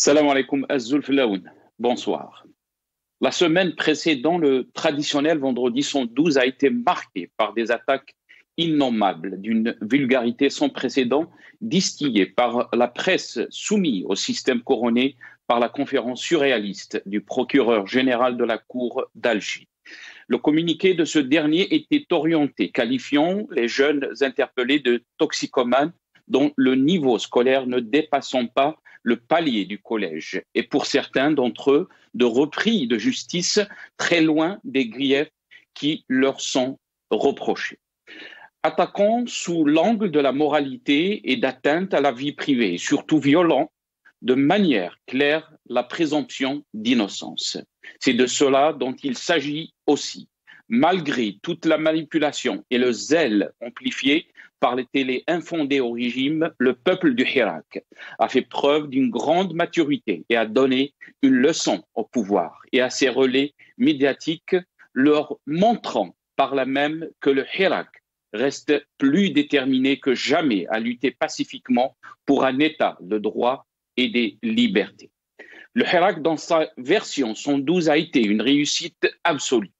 Salam alaikum Azul Filaoun. Bonsoir. La semaine précédant le traditionnel vendredi 112 a été marquée par des attaques innommables d'une vulgarité sans précédent distillée par la presse soumise au système couronné par la conférence surréaliste du procureur général de la Cour d'Alger. Le communiqué de ce dernier était orienté, qualifiant les jeunes interpellés de toxicomanes dont le niveau scolaire ne dépassant pas le palier du collège, et pour certains d'entre eux, de repris de justice très loin des griefs qui leur sont reprochés. Attaquant sous l'angle de la moralité et d'atteinte à la vie privée, surtout violant de manière claire la présomption d'innocence. C'est de cela dont il s'agit aussi. Malgré toute la manipulation et le zèle amplifié par les télés infondées au régime, le peuple du Hirak a fait preuve d'une grande maturité et a donné une leçon au pouvoir et à ses relais médiatiques, leur montrant par là même que le Hirak reste plus déterminé que jamais à lutter pacifiquement pour un État de droit et des libertés. Le Hirak, dans sa version 112, a été une réussite absolue,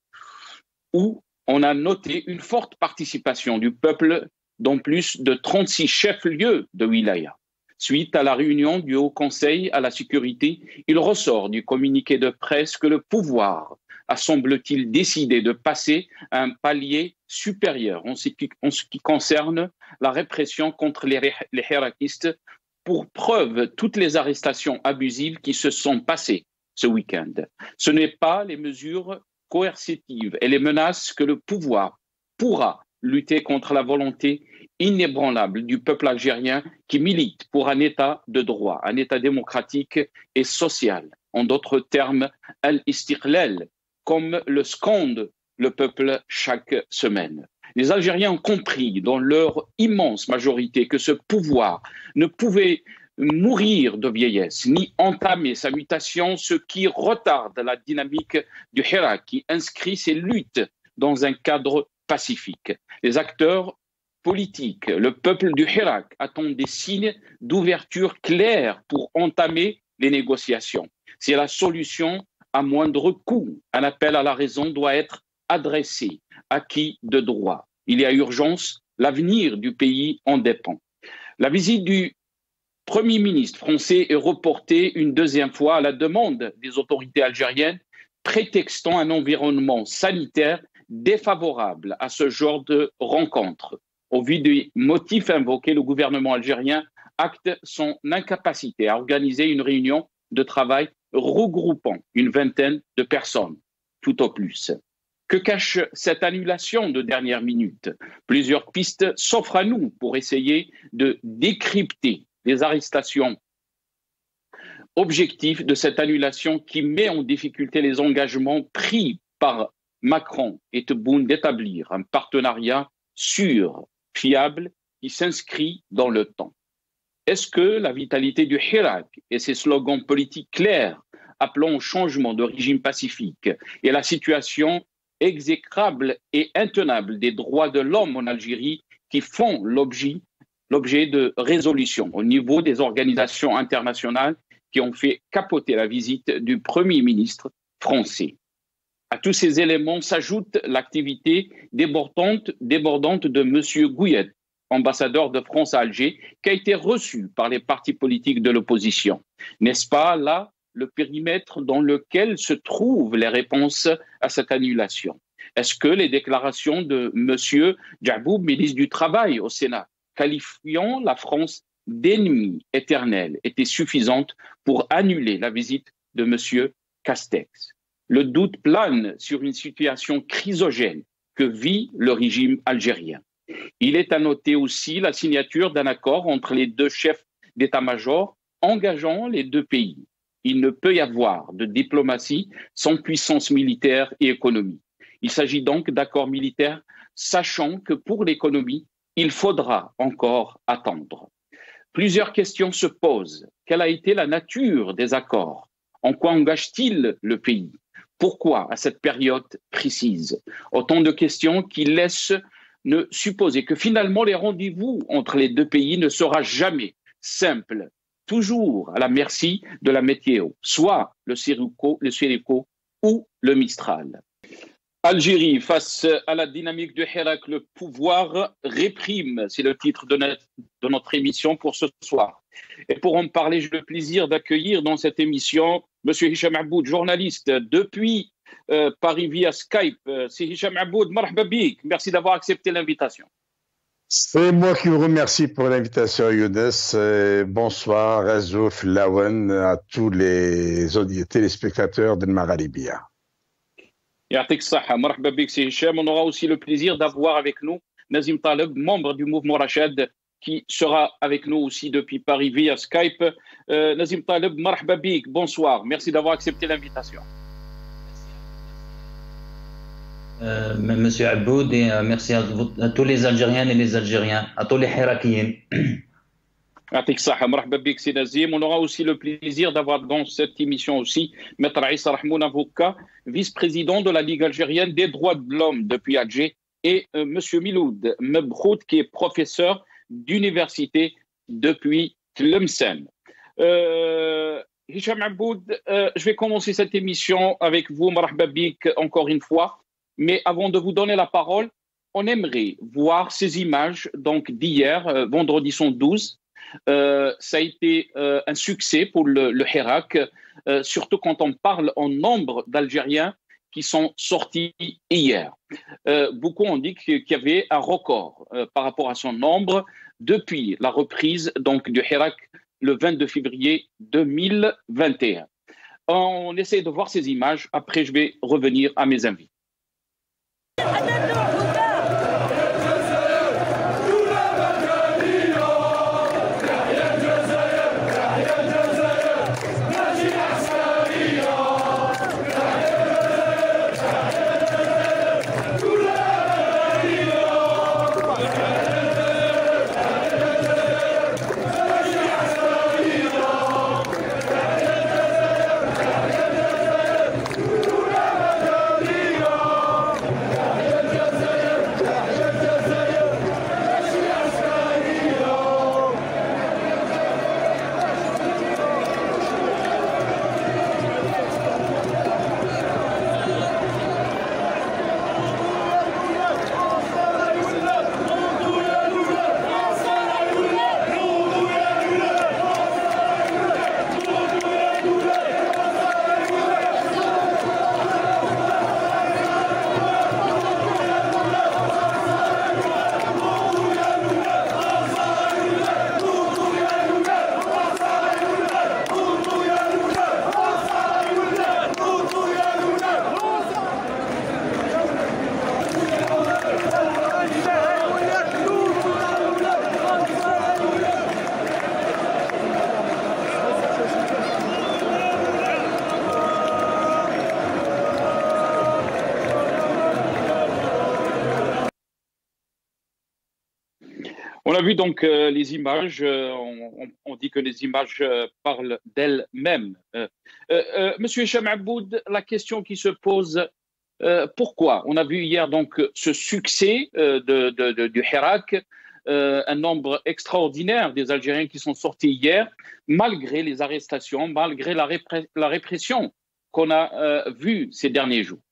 où on a noté une forte participation du peuple dans plus de 36 chefs-lieux de wilaya. Suite à la réunion du Haut Conseil à la sécurité, il ressort du communiqué de presse que le pouvoir a, semble-t-il, décidé de passer à un palier supérieur en ce qui concerne la répression contre les hirakistes, pour preuve toutes les arrestations abusives qui se sont passées ce week-end. Ce n'est pas les mesures coercitives et les menaces que le pouvoir pourra lutter contre la volonté inébranlable du peuple algérien qui milite pour un État de droit, un État démocratique et social. En d'autres termes, al-istiqlal, comme le scande le peuple chaque semaine. Les Algériens ont compris dans leur immense majorité que ce pouvoir ne pouvait mourir de vieillesse, ni entamer sa mutation, ce qui retarde la dynamique du Hirak, qui inscrit ses luttes dans un cadre pacifique. Les acteurs politiques, le peuple du Hirak attendent des signes d'ouverture clairs pour entamer les négociations. C'est la solution à moindre coût. Un appel à la raison doit être adressé à qui de droit. Il y a urgence, l'avenir du pays en dépend. La visite du Premier ministre français est reportée une deuxième fois à la demande des autorités algériennes, prétextant un environnement sanitaire défavorable à ce genre de rencontre. Au vu des motifs invoqués, le gouvernement algérien acte son incapacité à organiser une réunion de travail regroupant une vingtaine de personnes, tout au plus. Que cache cette annulation de dernière minute? Plusieurs pistes s'offrent à nous pour essayer de décrypter les arrestations objectives de cette annulation qui met en difficulté les engagements pris par Macron et Tebboune d'établir un partenariat sûr, fiable, qui s'inscrit dans le temps. Est-ce que la vitalité du Hirak et ses slogans politiques clairs appelant au changement de régime pacifique et la situation exécrable et intenable des droits de l'homme en Algérie qui font l'objet de résolutions au niveau des organisations internationales qui ont fait capoter la visite du Premier ministre français? À tous ces éléments s'ajoute l'activité débordante de M. Gouillet, ambassadeur de France à Alger, qui a été reçu par les partis politiques de l'opposition. N'est-ce pas là le périmètre dans lequel se trouvent les réponses à cette annulation? Est-ce que les déclarations de M. Djaboub, ministre du Travail au Sénat, qualifiant la France d'ennemi éternel, étaient suffisantes pour annuler la visite de M. Castex? Le doute plane sur une situation chrysogène que vit le régime algérien. Il est à noter aussi la signature d'un accord entre les deux chefs d'état-major engageant les deux pays. Il ne peut y avoir de diplomatie sans puissance militaire et économique. Il s'agit donc d'accords militaires, sachant que pour l'économie, il faudra encore attendre. Plusieurs questions se posent. Quelle a été la nature des accords? En quoi engage-t-il le pays? Pourquoi à cette période précise? Autant de questions qui laissent supposer que finalement les rendez-vous entre les deux pays ne sera jamais simple, toujours à la merci de la météo, soit le Sirocco ou le Mistral. Algérie, face à la dynamique de Hirak, le pouvoir réprime, c'est le titre de notre émission pour ce soir. Et pour en parler, j'ai le plaisir d'accueillir dans cette émission M. Hicham Aboud, journaliste depuis Paris via Skype. C'est Hicham Aboud, marhaba bik. Merci d'avoir accepté l'invitation. C'est moi qui vous remercie pour l'invitation, Younes. Bonsoir, Razouf, Lawan, à tous les téléspectateurs de Maghribia. Yatik Saha, marhaba bik, c'est Hicham. On aura aussi le plaisir d'avoir avec nous Nazim Taleb, membre du mouvement Rachad, qui sera avec nous aussi depuis Paris via Skype. Nazim Taleb, marhaba bik, bonsoir. Merci d'avoir accepté l'invitation. Monsieur Aboud, et merci à tous les Algériennes et les Algériens, à tous les Hirakiens. On aura aussi le plaisir d'avoir dans cette émission aussi Maître Issa Rahmoun, avocat, vice-président de la Ligue algérienne des droits de l'homme depuis Alger, et Monsieur Miloud Mebrout, qui est professeur d'université depuis Tlemcen. Hicham Aboud, je vais commencer cette émission avec vous, marhaba bik, encore une fois. Mais avant de vous donner la parole, on aimerait voir ces images donc d'hier, vendredi 12. Ça a été un succès pour le Hirak, surtout quand on parle en nombre d'Algériens qui sont sortis hier. Beaucoup ont dit qu'il y avait un record par rapport à son nombre depuis la reprise donc du Hirak le 22 février 2021. On essaie de voir ces images. Après, je vais revenir à mes invités. On a vu donc les images, on dit que les images parlent d'elles-mêmes. Monsieur Hicham Aboud, la question qui se pose, pourquoi? On a vu hier donc ce succès du Hirak, un nombre extraordinaire des Algériens qui sont sortis hier, malgré les arrestations, malgré la répression qu'on a vue ces derniers jours.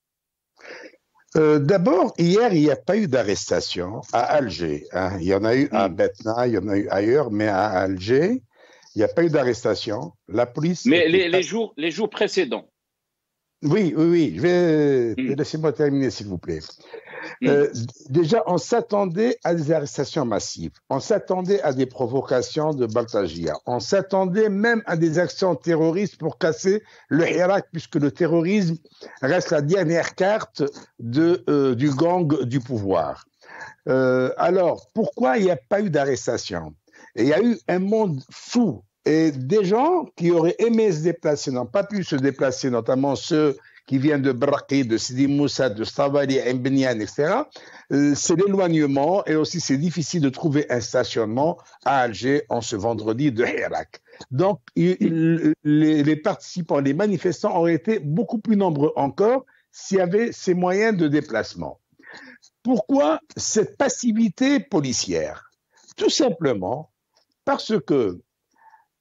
D'abord, hier, il n'y a pas eu d'arrestation à Alger. Hein. Il y en a eu à Betna, il y en a eu ailleurs, mais à Alger, il n'y a pas eu d'arrestation. La police. Mais les jours précédents. Oui. Laissez-moi terminer, s'il vous plaît. Déjà, on s'attendait à des arrestations massives. On s'attendait à des provocations de Baltagia. On s'attendait même à des actions terroristes pour casser le Hirak, puisque le terrorisme reste la dernière carte du gang du pouvoir. Alors, pourquoi il n'y a pas eu d'arrestation? Il y a eu un monde fou. Et des gens qui auraient aimé se déplacer n'ont pas pu se déplacer, notamment ceux qui viennent de Braqi, de Sidi Moussa, de Stavali, Mbnian, etc. C'est l'éloignement et aussi c'est difficile de trouver un stationnement à Alger en ce vendredi de Hirak. Donc, les participants, les manifestants auraient été beaucoup plus nombreux encore s'il y avait ces moyens de déplacement. Pourquoi cette passivité policière? Tout simplement parce que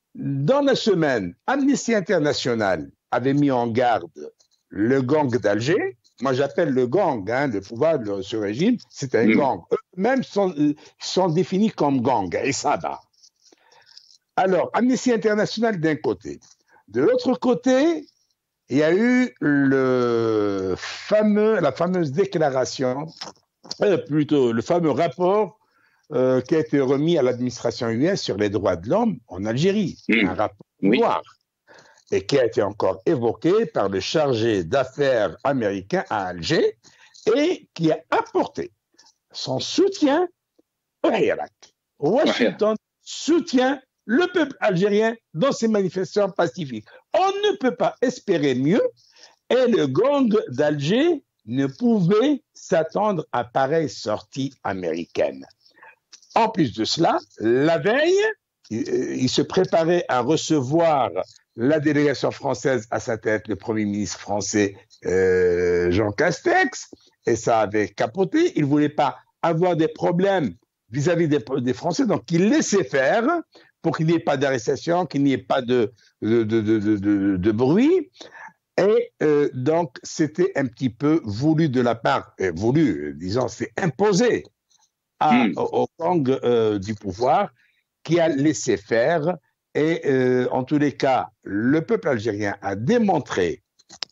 Dans la semaine, Amnesty International avait mis en garde le gang d'Alger. Moi, j'appelle le gang, le pouvoir de ce régime, c'est un gang. Eux-mêmes sont définis comme gang, et ça va. Alors, Amnesty International d'un côté. De l'autre côté, il y a eu la fameuse déclaration, plutôt le fameux rapport qui a été remis à l'administration US sur les droits de l'homme en Algérie. Un rapport noir. Et qui a été encore évoqué par le chargé d'affaires américain à Alger et qui a apporté son soutien au Hirak. Washington soutient le peuple algérien dans ses manifestations pacifiques. On ne peut pas espérer mieux et le gang d'Alger ne pouvait s'attendre à pareille sortie américaine. En plus de cela, la veille, il se préparait à recevoir la délégation française à sa tête, le Premier ministre français Jean Castex, et ça avait capoté. Il ne voulait pas avoir des problèmes vis-à-vis des Français, donc il laissait faire pour qu'il n'y ait pas d'arrestation, qu'il n'y ait pas de bruit. Et donc, c'était un petit peu voulu de la part, disons, c'est imposé au gang du pouvoir qui a laissé faire. Et en tous les cas, le peuple algérien a démontré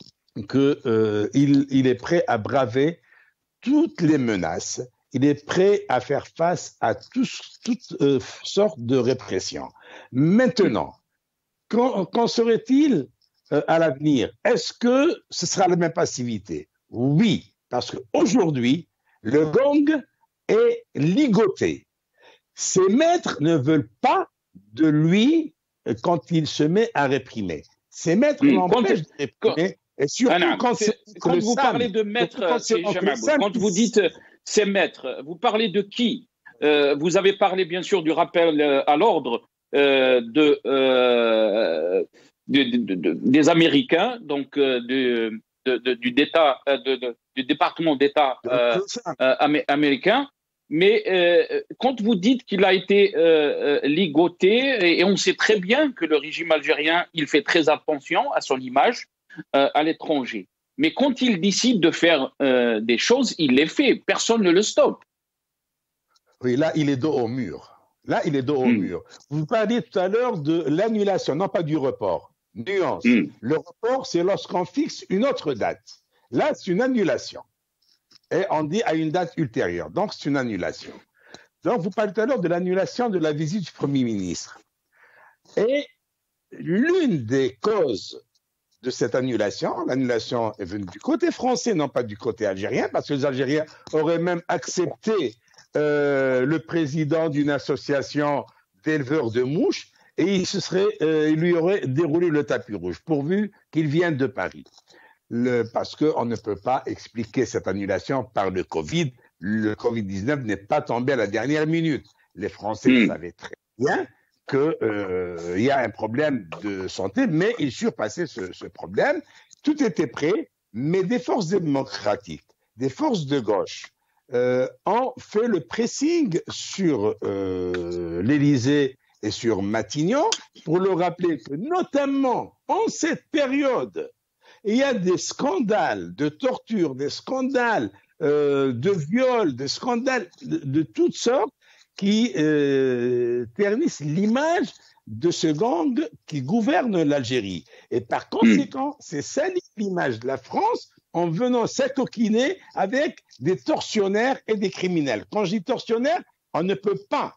qu'il est prêt à braver toutes les menaces, il est prêt à faire face à toutes sortes de répressions. Maintenant, qu'en serait-il à l'avenir? Est-ce que ce sera la même passivité? Oui, parce qu'aujourd'hui, le gang est ligoté. Ses maîtres ne veulent pas de lui quand il se met à réprimer. Ses maîtres l'empêchent de réprimer. Et surtout quand vous parlez de maîtres, quand vous dites ces maîtres, vous parlez de qui? Vous avez parlé bien sûr du rappel à l'ordre des Américains, donc du département d'État américain. Mais quand vous dites qu'il a été ligoté, et on sait très bien que le régime algérien, il fait très attention à son image à l'étranger. Mais quand il décide de faire des choses, il les fait. Personne ne le stoppe. Oui, là, il est dos au mur. Mur. Vous parliez tout à l'heure de l'annulation, non pas du report. Nuance. Le report, c'est lorsqu'on fixe une autre date. Là, c'est une annulation. Et on dit à une date ultérieure. Donc, c'est une annulation. Donc, vous parlez tout à l'heure de l'annulation de la visite du Premier ministre. Et l'une des causes de cette annulation, l'annulation est venue du côté français, non pas du côté algérien, parce que les Algériens auraient même accepté le président d'une association d'éleveurs de mouches et il lui aurait déroulé le tapis rouge, pourvu qu'il vienne de Paris. Parce qu'on ne peut pas expliquer cette annulation par le Covid. Le Covid-19 n'est pas tombé à la dernière minute. Les Français savaient très bien qu'il y a un problème de santé, mais ils surpassaient ce problème. Tout était prêt, mais des forces démocratiques, des forces de gauche ont fait le pressing sur l'Élysée et sur Matignon pour leur rappeler que, notamment en cette période, il y a des scandales de torture, des scandales de viol, des scandales de toutes sortes qui ternissent l'image de ce gang qui gouverne l'Algérie. Et par conséquent, c'est salir l'image de la France en venant s'acoquiner avec des tortionnaires et des criminels. Quand je dis tortionnaires, on ne peut pas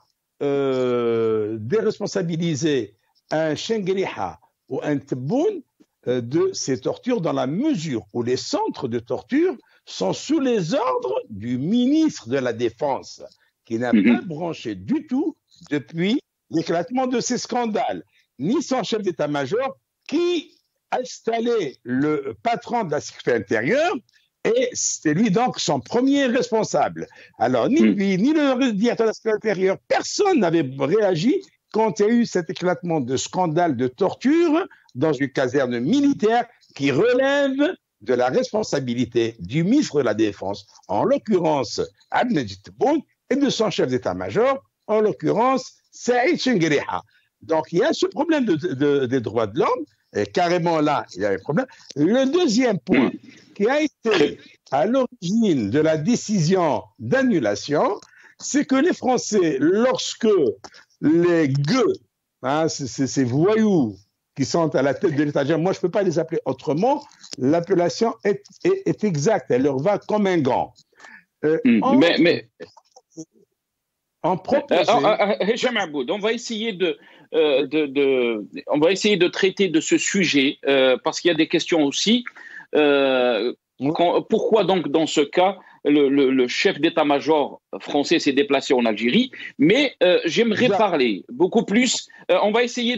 déresponsabiliser un Chengueliha ou un Tebboune de ces tortures dans la mesure où les centres de torture sont sous les ordres du ministre de la Défense, qui n'a pas branché du tout depuis l'éclatement de ces scandales, ni son chef d'état-major qui a installé le patron de la sécurité intérieure, et c'est lui donc son premier responsable. Alors, ni lui, ni le directeur de la sécurité intérieure, personne n'avait réagi quand il y a eu cet éclatement de scandale de torture dans une caserne militaire qui relève de la responsabilité du ministre de la Défense, en l'occurrence Abdelmajid Tebboune, et de son chef d'état-major, en l'occurrence Saïd Chengueliha. Donc, il y a ce problème des droits de l'homme, et carrément là, il y a un problème. Le deuxième point qui a été à l'origine de la décision d'annulation, c'est que les Français, lorsque les gueux, hein, ces voyous qui sont à la tête de l'État, moi je ne peux pas les appeler autrement, l'appellation est exacte, elle leur va comme un gant. En proposant... Hicham Aboud, on va essayer de traiter de ce sujet parce qu'il y a des questions aussi. Pourquoi donc dans ce cas le chef d'état-major français s'est déplacé en Algérie? Mais j'aimerais parler beaucoup plus. On va essayer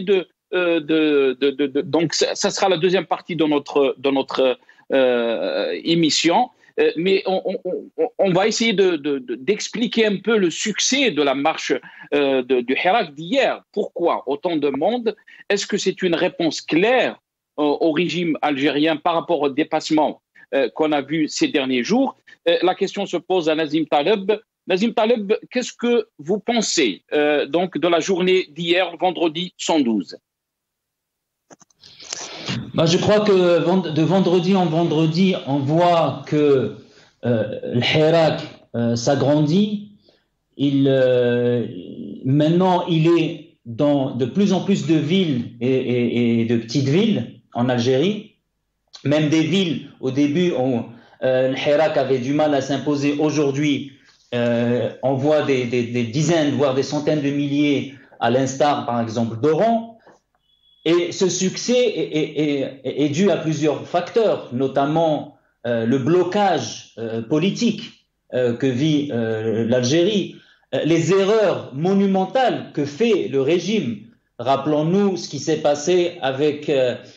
donc ça sera la deuxième partie de notre émission. Mais on va essayer d'expliquer un peu le succès de la marche du Hirak d'hier. Pourquoi autant de monde? Est-ce que c'est une réponse claire au régime algérien par rapport au dépassement qu'on a vu ces derniers jours? La question se pose à Nazim Taleb. Nazim Taleb, qu'est-ce que vous pensez donc de la journée d'hier, vendredi 112? Je crois que de vendredi en vendredi, on voit que le Hirak s'agrandit. Maintenant, il est dans de plus en plus de villes et de petites villes en Algérie. Même des villes, au début, le Hirak avait du mal à s'imposer. Aujourd'hui, on voit des dizaines, voire des centaines de milliers, à l'instar, par exemple, d'Oran. Et ce succès est dû à plusieurs facteurs, notamment le blocage politique que vit l'Algérie, les erreurs monumentales que fait le régime. Rappelons-nous ce qui s'est passé avec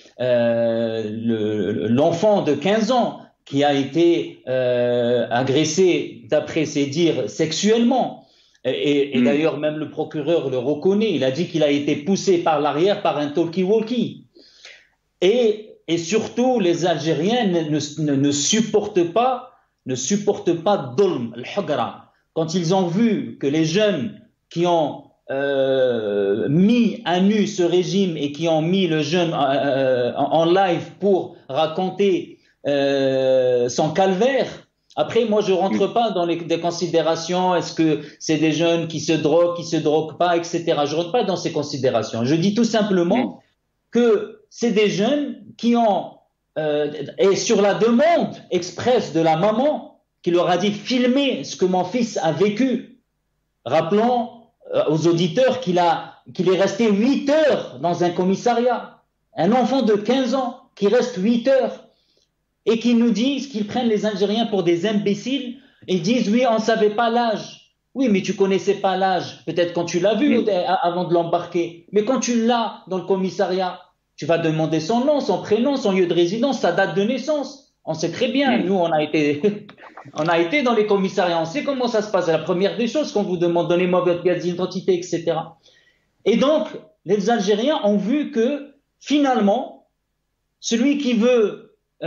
l'enfant de 15 ans qui a été agressé, d'après ses dires, sexuellement. Et d'ailleurs, même le procureur le reconnaît. Il a dit qu'il a été poussé par l'arrière par un talkie-walkie. Et surtout, les Algériens ne supportent pas Dolm, al-Hugra. Quand ils ont vu que les jeunes qui ont mis à nu ce régime et qui ont mis le jeune en live pour raconter son calvaire. Après, moi, je rentre pas dans des considérations. Est-ce que c'est des jeunes qui se droguent pas, etc. Je rentre pas dans ces considérations. Je dis tout simplement que c'est des jeunes qui ont, et sur la demande expresse de la maman, qui leur a dit filmer ce que mon fils a vécu. Rappelons aux auditeurs qu'il est resté 8 heures dans un commissariat. Un enfant de 15 ans qui reste 8 heures. Et qui nous disent qu'ils prennent les Algériens pour des imbéciles et disent oui, on ne savait pas l'âge. Oui, mais tu connaissais pas l'âge. Peut-être quand tu l'as vu avant de l'embarquer. Mais quand tu l'as dans le commissariat, tu vas demander son nom, son prénom, son lieu de résidence, sa date de naissance. On sait très bien. Nous, on a été dans les commissariats. On sait comment ça se passe. C'est la première des choses qu'on vous demande. Donnez-moi votre pièce d'identité, etc. Et donc, les Algériens ont vu que finalement, celui qui veut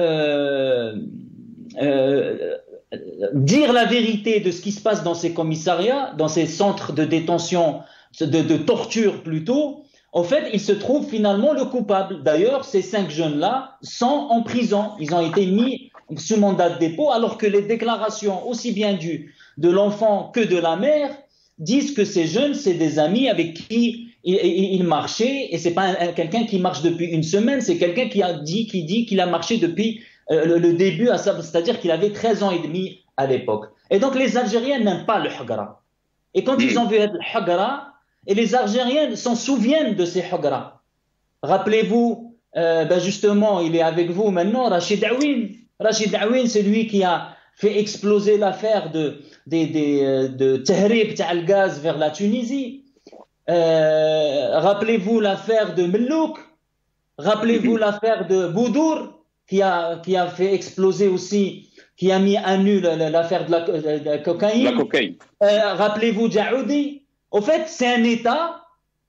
dire la vérité de ce qui se passe dans ces commissariats, dans ces centres de détention, de torture plutôt, en fait, il se trouve finalement le coupable. D'ailleurs, ces 5 jeunes-là sont en prison. Ils ont été mis sous mandat de dépôt, alors que les déclarations, aussi bien de l'enfant que de la mère, disent que ces jeunes, c'est des amis avec qui il marchait, et c'est pas quelqu'un qui marche depuis une semaine, c'est quelqu'un qui dit qu'il a marché depuis le début, c'est-à-dire qu'il avait 13 ans et demi à l'époque. Et donc les Algériens n'aiment pas le Hugra. Et quand ils ont vu le Hugra, et les Algériens s'en souviennent de ces Hugra. Rappelez-vous, justement, il est avec vous maintenant, Rachid Aouin. Rachid Aouin, c'est lui qui a fait exploser l'affaire de Tahrib al gaz vers la Tunisie. Rappelez-vous l'affaire de Mellouk, rappelez-vous l'affaire de Boudour qui a fait exploser aussi, qui a mis à nu l'affaire de la cocaïne. Rappelez-vous Djaoudi. Au fait, c'est un État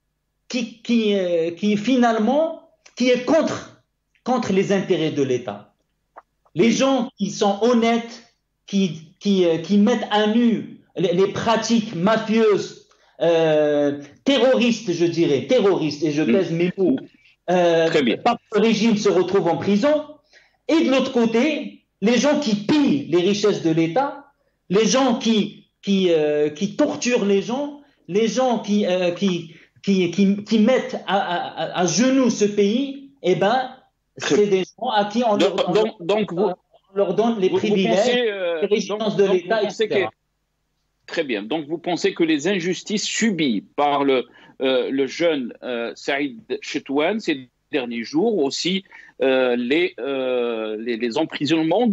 qui finalement qui est contre les intérêts de l'État. Les gens qui sont honnêtes, qui mettent à nu les pratiques mafieuses terroristes, je dirais, terroristes, et je pèse mes mots, par le régime se retrouvent en prison, et de l'autre côté, les gens qui pillent les richesses de l'État, les gens qui torturent les gens qui mettent à genoux ce pays, eh ben, c'est des gens à qui on leur donne les privilèges, les résidences de l'État, etc. Très bien. Donc, vous pensez que les injustices subies par le jeune Saïd Chetouane ces derniers jours, aussi les emprisonnements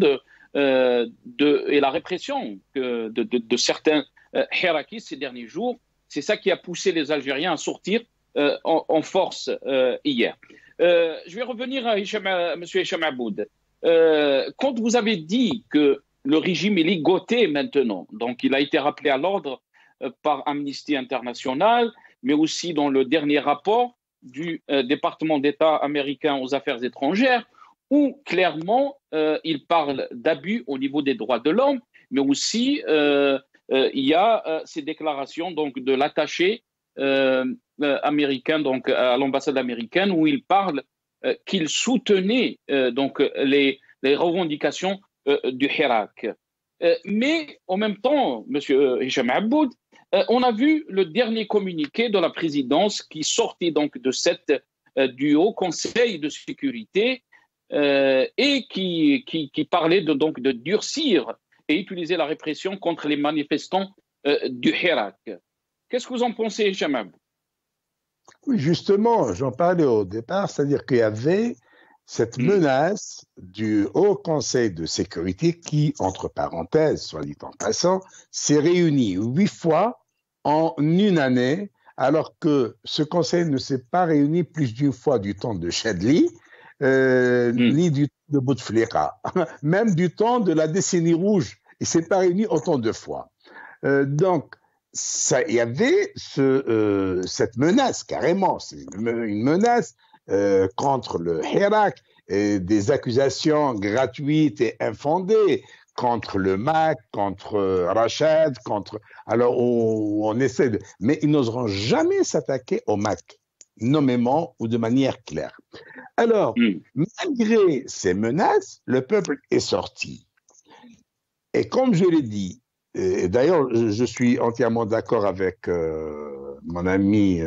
et la répression de certains Hirakis ces derniers jours, c'est ça qui a poussé les Algériens à sortir en force hier. Je vais revenir à M. Hicham Aboud. Quand vous avez dit que le régime est ligoté maintenant, donc il a été rappelé à l'ordre par Amnesty International, mais aussi dans le dernier rapport du département d'État américain aux affaires étrangères, où clairement il parle d'abus au niveau des droits de l'homme, mais aussi il y a ces déclarations donc de l'attaché américain donc à l'ambassade américaine, où il parle qu'il soutenait donc les revendications du Hirak. Mais en même temps, M. Hicham Aboud, on a vu le dernier communiqué de la présidence qui sortait donc de du Haut Conseil de sécurité et qui parlait donc de durcir et utiliser la répression contre les manifestants du Hirak. Qu'est-ce que vous en pensez, Hicham Aboud? Oui, justement, j'en parlais au départ, c'est-à-dire qu'il y avait cette menace du Haut Conseil de sécurité qui, entre parenthèses, soit dit en passant, s'est réuni 8 fois en une année, alors que ce Conseil ne s'est pas réuni plus d'une fois du temps de Chadli, ni du temps de Bouteflika, même du temps de la décennie rouge. Il ne s'est pas réuni autant de fois. Donc, il y avait cette menace, carrément, c'est une menace contre le Hirak, et des accusations gratuites et infondées contre le MAC, contre Rachad, alors on essaie de... Mais ils n'oseront jamais s'attaquer au MAC, nommément ou de manière claire. Alors, malgré ces menaces, le peuple est sorti. Et comme je l'ai dit, et d'ailleurs, je suis entièrement d'accord avec mon ami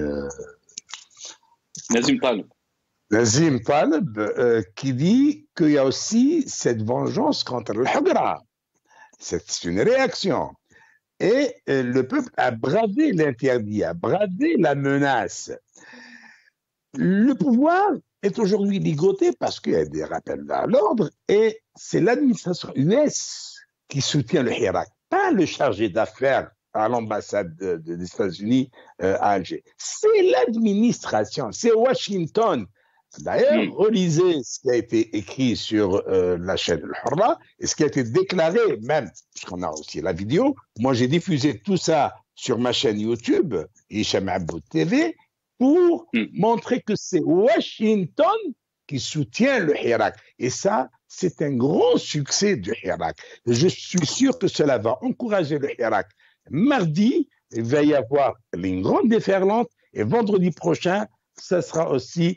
Nazim Taleb, qui dit qu'il y a aussi cette vengeance contre le Hagra. C'est une réaction. Et le peuple a bravé l'interdit, a bravé la menace. Le pouvoir est aujourd'hui ligoté parce qu'il y a des rappels à l'ordre et c'est l'administration US qui soutient le Hirak, pas le chargé d'affaires à l'ambassade des États-Unis à Alger. C'est l'administration, c'est Washington. D'ailleurs, relisez ce qui a été écrit sur la chaîne Al-Hurra et ce qui a été déclaré même, puisqu'on a aussi la vidéo. Moi, j'ai diffusé tout ça sur ma chaîne YouTube, Hicham Aboud TV, pour montrer que c'est Washington qui soutient le Hirak. Et ça, c'est un grand succès du Hirak. Je suis sûr que cela va encourager le Hirak. Mardi, il va y avoir une grande déferlante et vendredi prochain, ça sera aussi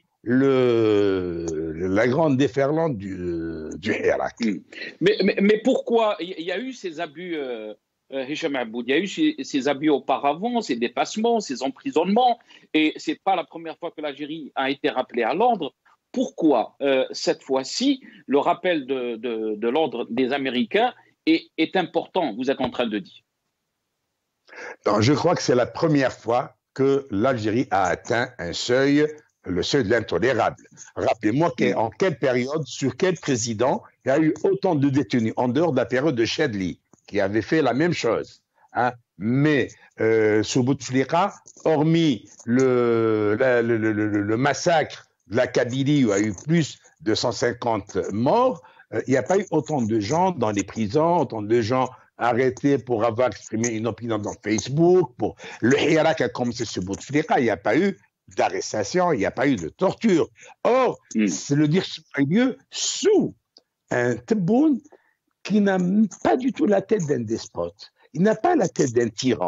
la grande déferlante du Hirak. Mais pourquoi il y a eu ces abus, Hicham Aboud, il y a eu ces abus auparavant, ces dépassements, ces emprisonnements, et ce n'est pas la première fois que l'Algérie a été rappelée à l'ordre. Pourquoi cette fois-ci le rappel de l'ordre des Américains est important, vous êtes en train de dire? Non, je crois que c'est la première fois que l'Algérie a atteint le seuil de l'intolérable. Rappelez-moi en quelle période, sur quel président, il y a eu autant de détenus, en dehors de la période de Chadli, qui avait fait la même chose. Hein. Mais sous Bouteflika, hormis le massacre de la Kabylie, où il y a eu plus de 150 morts, il n'y a pas eu autant de gens dans les prisons, autant de gens arrêtés pour avoir exprimé une opinion dans Facebook. Le Hirak a commencé sous Bouteflika, il n'y a pas eu d'arrestation, il n'y a pas eu de torture. Or, c'est le dire lieu sous un Tebboune qui n'a pas du tout la tête d'un despote. Il n'a pas la tête d'un tyran.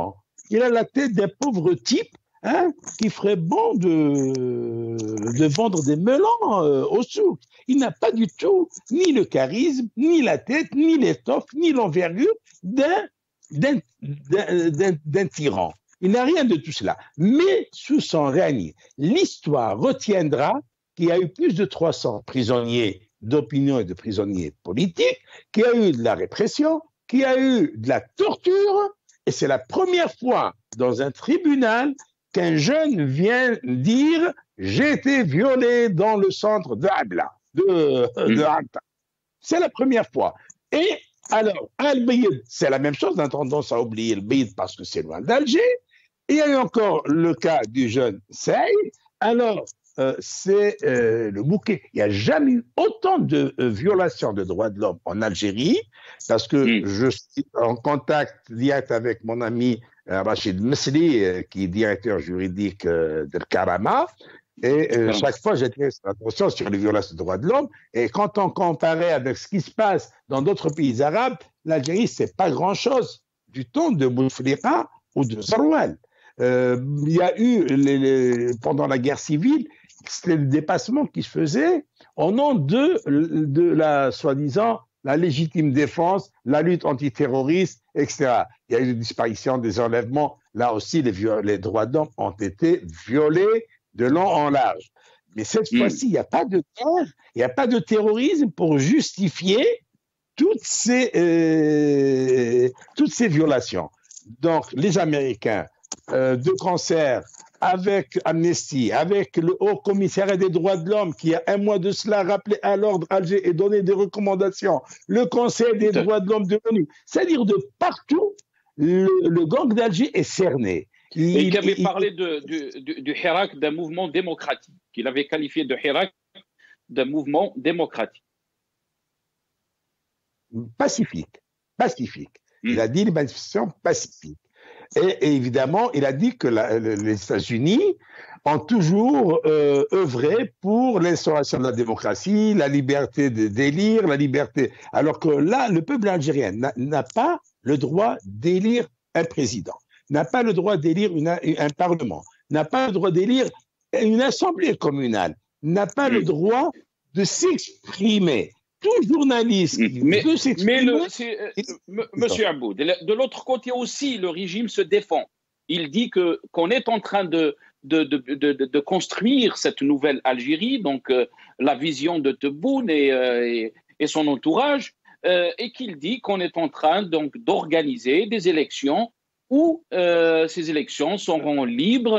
il a la tête d'un pauvre type, hein, qui ferait bon de vendre des melons au souk. Il n'a pas du tout ni le charisme, ni la tête, ni l'étoffe, ni l'envergure d'un tyran. Il n'a rien de tout cela. Mais sous son règne, l'histoire retiendra qu'il y a eu plus de 300 prisonniers d'opinion et de prisonniers politiques, qu'il y a eu de la répression, qu'il y a eu de la torture, et c'est la première fois dans un tribunal qu'un jeune vient dire « j'ai été violé dans le centre de Abla, de Aqta ». C'est la première fois. Et alors, Al-Bayid, c'est la même chose, on a tendance à oublier le Bayid parce que c'est loin d'Alger. Il y a eu encore le cas du jeune Saïd. Alors, c'est le bouquet. Il n'y a jamais eu autant de violations de droits de l'homme en Algérie, parce que je suis en contact direct avec mon ami Rachid Mesli, qui est directeur juridique de Karama, et chaque fois j'attire l'attention sur les violations de droits de l'homme, et quand on comparait avec ce qui se passe dans d'autres pays arabes, l'Algérie, c'est pas grand-chose du temps de Bouteflika ou de Zaroual. Il y a eu, pendant la guerre civile, c'était le dépassement qui se faisait au nom de la, soi-disant, la légitime défense, la lutte antiterroriste, etc. Il y a eu des disparitions, des enlèvements. Là aussi, les droits d'homme ont été violés de long en large. Mais cette fois-ci, il n'y a pas de guerre, il n'y a pas de terrorisme pour justifier toutes ces violations. Donc, les Américains, de concert avec Amnesty, avec le Haut Commissariat des droits de l'homme qui a un mois de cela rappelé à l'ordre Alger et donné des recommandations, le Conseil des droits de l'homme de l'ONU, c'est-à-dire de partout, le gang d'Alger est cerné. Il avait parlé du Hirak d'un mouvement démocratique, qu'il avait qualifié de Hirak d'un mouvement démocratique. Pacifique. Il a dit une manifestation pacifique. Et évidemment, il a dit que les États-Unis ont toujours œuvré pour l'instauration de la démocratie, la liberté de d'élire, la liberté. Alors que là, le peuple algérien n'a pas le droit d'élire un président, n'a pas le droit d'élire un parlement, n'a pas le droit d'élire une assemblée communale, n'a pas le droit de s'exprimer. Tout journaliste peut s'exprimer. Monsieur Abou, de l'autre côté aussi, le régime se défend. Il dit qu'on est en train de construire cette nouvelle Algérie, donc la vision de Tebboune et son entourage, et qu'il dit qu'on est en train donc d'organiser des élections où ces élections seront libres.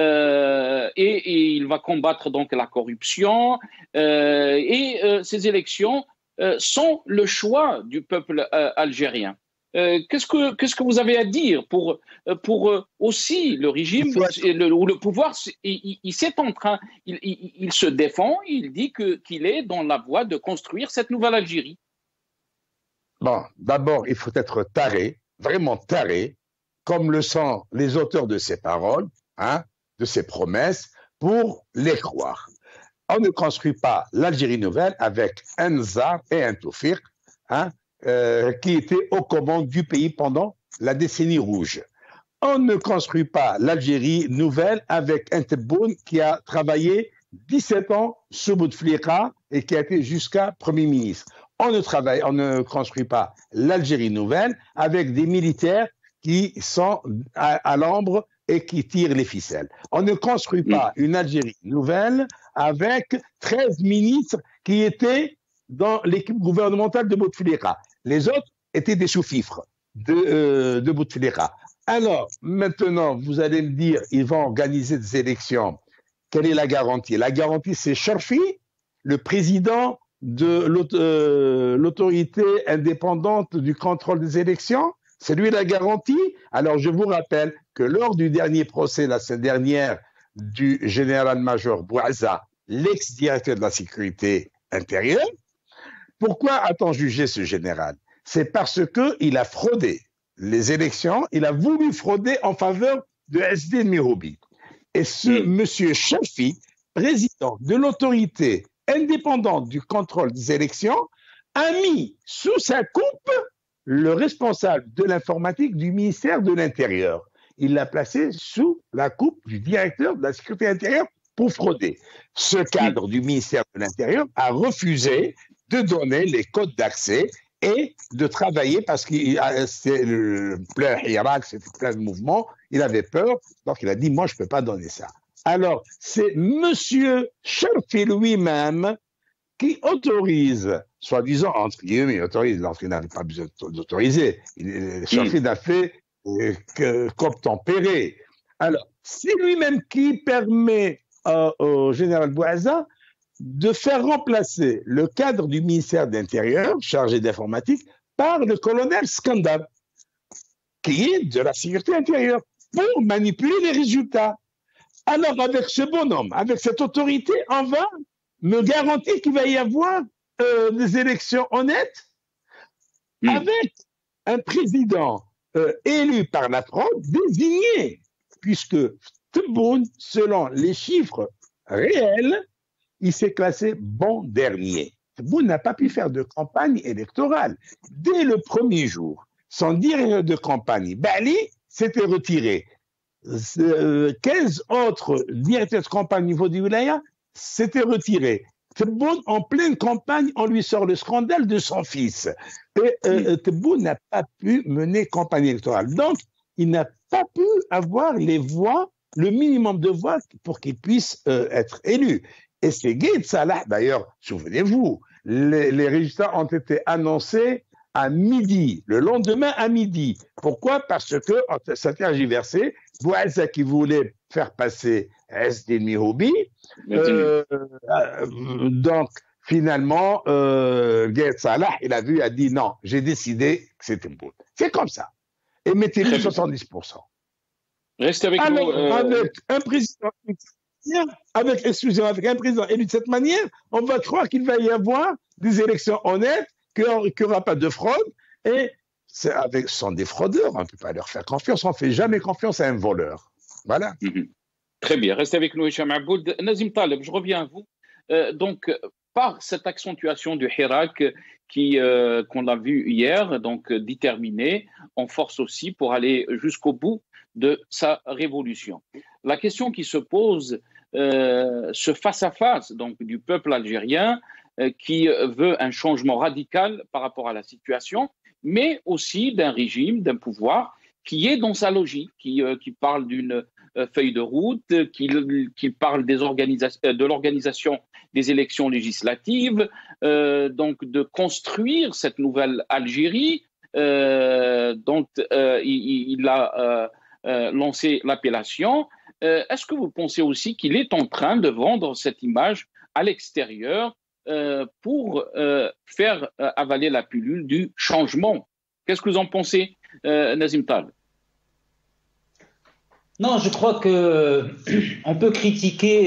Et il va combattre donc la corruption ces élections sont le choix du peuple algérien. Qu'est-ce que vous avez à dire pour aussi le régime ou le pouvoir il se défend, il dit qu'il est dans la voie de construire cette nouvelle Algérie. Bon, d'abord, il faut être taré, vraiment taré, comme le sont les auteurs de ces paroles, hein, de ces promesses, pour les croire. On ne construit pas l'Algérie nouvelle avec un Zar et un Toufik, hein, qui étaient aux commandes du pays pendant la décennie rouge. On ne construit pas l'Algérie nouvelle avec un Tebboune qui a travaillé 17 ans sous Bouteflika et qui a été jusqu'à Premier ministre. On ne construit pas l'Algérie nouvelle avec des militaires qui sont à l'ombre et qui tirent les ficelles. On ne construit pas une Algérie nouvelle avec 13 ministres qui étaient dans l'équipe gouvernementale de Bouteflika. Les autres étaient des sous-fifres de Bouteflika. Alors, maintenant, vous allez me dire, ils vont organiser des élections. Quelle est la garantie? La garantie, c'est Cherfi, le président de l'autorité indépendante du contrôle des élections. C'est lui la garantie. Alors, je vous rappelle que lors du dernier procès, la semaine dernière, du général-major Bouaza, l'ex-directeur de la sécurité intérieure, pourquoi a-t-on jugé ce général? C'est parce qu'il a fraudé les élections, il a voulu frauder en faveur de SD Miroubi. Et ce monsieur Cherfi, président de l'autorité indépendante du contrôle des élections, a mis sous sa coupe le responsable de l'informatique du ministère de l'Intérieur. il l'a placé sous la coupe du directeur de la sécurité intérieure pour frauder. Ce cadre du ministère de l'Intérieur a refusé de donner les codes d'accès et de travailler parce que c'était le plein Irak, c'était plein de mouvements, il avait peur, donc il a dit, moi je ne peux pas donner ça. Alors, c'est M. Sharfi lui-même qui autorise, soi-disant, entre guillemets, autorise, l'entrée n'a pas besoin d'autoriser. Sharfi n'a fait qu'obtempérer. Alors, c'est lui-même qui permet au général Bouaza de faire remplacer le cadre du ministère de l'Intérieur, chargé d'informatique, par le colonel Skandar, qui est de la sécurité intérieure, pour manipuler les résultats. Alors, avec ce bonhomme, avec cette autorité, on va me garantir qu'il va y avoir des élections honnêtes avec un président élu par la fraude, désigné, puisque Tebboune, selon les chiffres réels, il s'est classé bon dernier. Tebboune n'a pas pu faire de campagne électorale. Dès le premier jour, son directeur de campagne, Bali, s'était retiré. 15 autres directeurs de campagne au niveau du wilaya s'étaient retirés. Tebboune, en pleine campagne, on lui sort le scandale de son fils. Et Tebboune n'a pas pu mener campagne électorale. Donc, il n'a pas pu avoir les voix, le minimum de voix pour qu'il puisse être élu. Et c'est Gaïd Salah, d'ailleurs, souvenez-vous, les résultats ont été annoncés à midi, le lendemain à midi. Pourquoi? Parce que ça tergiversé. Bouaza qui voulait faire passer SD Mihoubi. Donc, finalement, Gaïd Salah, il a dit non, j'ai décidé que c'était bon. C'est comme ça. Et mettez-le 70%. Restez avec nous. Avec un président, avec un président élu de cette manière, on va croire qu'il va y avoir des élections honnêtes, qu'il n'y aura pas de fraude, et ce sont des fraudeurs, on ne peut pas leur faire confiance, on ne fait jamais confiance à un voleur. Voilà. Très bien, restez avec nous, Hicham Aboud. Nazim Taleb, je reviens à vous. Donc, par cette accentuation du Hirak qu'on a vu hier, donc déterminée, on force aussi pour aller jusqu'au bout de sa révolution. La question qui se pose, ce face-à-face donc, du peuple algérien qui veut un changement radical par rapport à la situation, mais aussi d'un régime, d'un pouvoir qui est dans sa logique, qui parle d'une feuille de route, qui parle de l'organisation des élections législatives, donc de construire cette nouvelle Algérie dont il a lancé l'appellation. Est-ce que vous pensez aussi qu'il est en train de vendre cette image à l'extérieur pour faire avaler la pilule du changement? Qu'est-ce que vous en pensez, Nazim Taleb? Non, je crois que on peut critiquer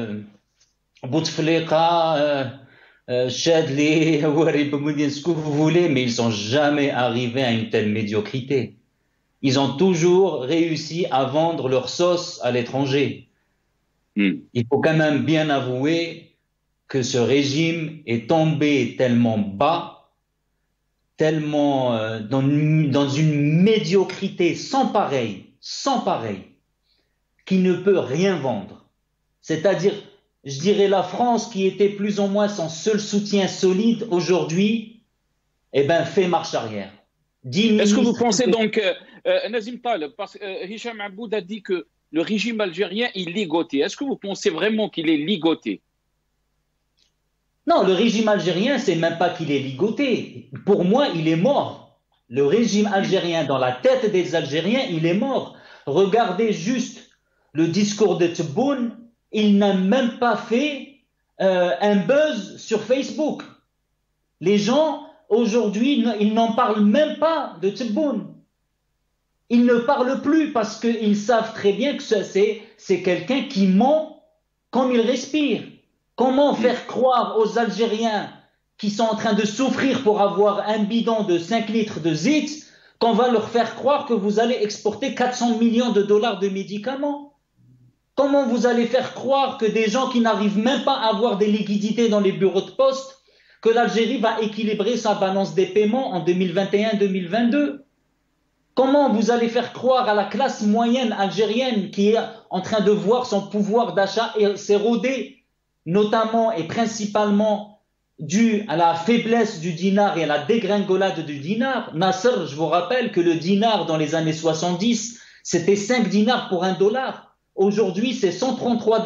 Bouteflika, Chadli, Ouari Boumouddine, ce que vous voulez, mais ils ne sont jamais arrivés à une telle médiocrité. Ils ont toujours réussi à vendre leur sauce à l'étranger. Il faut quand même bien avouer que ce régime est tombé tellement bas, tellement dans une médiocrité sans pareil, qu'il ne peut rien vendre. C'est-à-dire, je dirais la France qui était plus ou moins son seul soutien solide aujourd'hui, fait marche arrière. Est-ce que vous pensez donc, Nazim Taleb, parce que Hicham Aboud a dit que le régime algérien est ligoté. Est-ce que vous pensez vraiment qu'il est ligoté? Non, le régime algérien, c'est même pas qu'il est ligoté. Pour moi, il est mort. Le régime algérien, dans la tête des Algériens, il est mort. Regardez juste le discours de Tebboune, il n'a même pas fait un buzz sur Facebook. Les gens, aujourd'hui, ils n'en parlent même pas de Tebboune. Ils ne parlent plus parce qu'ils savent très bien que c'est quelqu'un qui ment comme il respire. Comment faire croire aux Algériens qui sont en train de souffrir pour avoir un bidon de 5 litres de zit qu'on va leur faire croire que vous allez exporter 400 millions de dollars de médicaments? Comment vous allez faire croire que des gens qui n'arrivent même pas à avoir des liquidités dans les bureaux de poste, que l'Algérie va équilibrer sa balance des paiements en 2021-2022? Comment vous allez faire croire à la classe moyenne algérienne qui est en train de voir son pouvoir d'achat s'éroder, notamment et principalement dû à la faiblesse du dinar et à la dégringolade du dinar? Nasser, je vous rappelle que le dinar dans les années 70, c'était 5 dinars pour $1. Aujourd'hui, c'est 133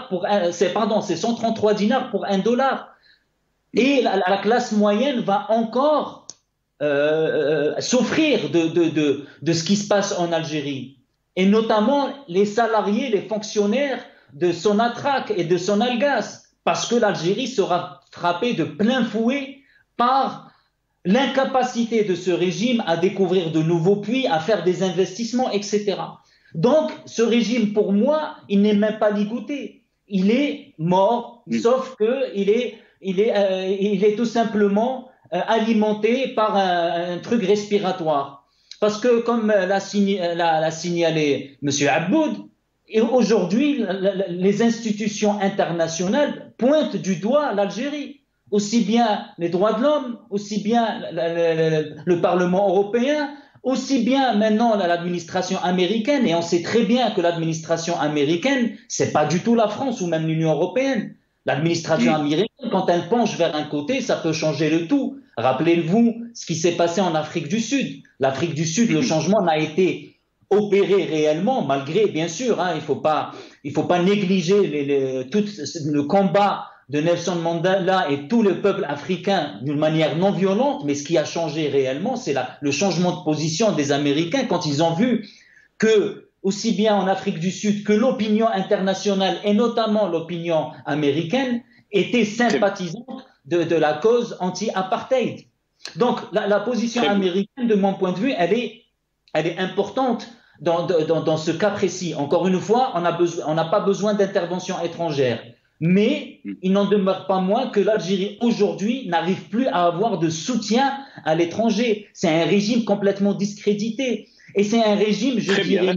dinars pour $1. Et la classe moyenne va encore souffrir de ce qui se passe en Algérie. Et notamment les salariés, les fonctionnaires de Sonatrach et de Sonalgas, parce que l'Algérie sera frappée de plein fouet par l'incapacité de ce régime à découvrir de nouveaux puits, à faire des investissements, etc. Donc, ce régime, pour moi, il n'est même pas ligoté. Il est mort, sauf qu'il est tout simplement alimenté par un truc respiratoire. Parce que, comme l'a signalé M. Aboud, aujourd'hui, les institutions internationales pointent du doigt l'Algérie. Aussi bien les droits de l'homme, aussi bien le Parlement européen, aussi bien maintenant l'administration américaine, et on sait très bien que l'administration américaine, c'est pas du tout la France ou même l'Union européenne. L'administration américaine, quand elle penche vers un côté, ça peut changer le tout. Rappelez-vous ce qui s'est passé en Afrique du Sud. L'Afrique du Sud, le changement n'a été opéré réellement, malgré, bien sûr, il faut pas négliger tout le combat de Nelson Mandela et tout le peuple africain d'une manière non violente, mais ce qui a changé réellement, c'est le changement de position des Américains quand ils ont vu que, aussi bien en Afrique du Sud que l'opinion internationale et notamment l'opinion américaine était sympathisante de la cause anti-apartheid. Donc la position américaine, de mon point de vue, elle est importante dans ce cas précis. Encore une fois, on n'a pas besoin d'intervention étrangère. Mais il n'en demeure pas moins que l'Algérie aujourd'hui n'arrive plus à avoir de soutien à l'étranger. C'est un régime complètement discrédité. Et c'est un régime, je dirais...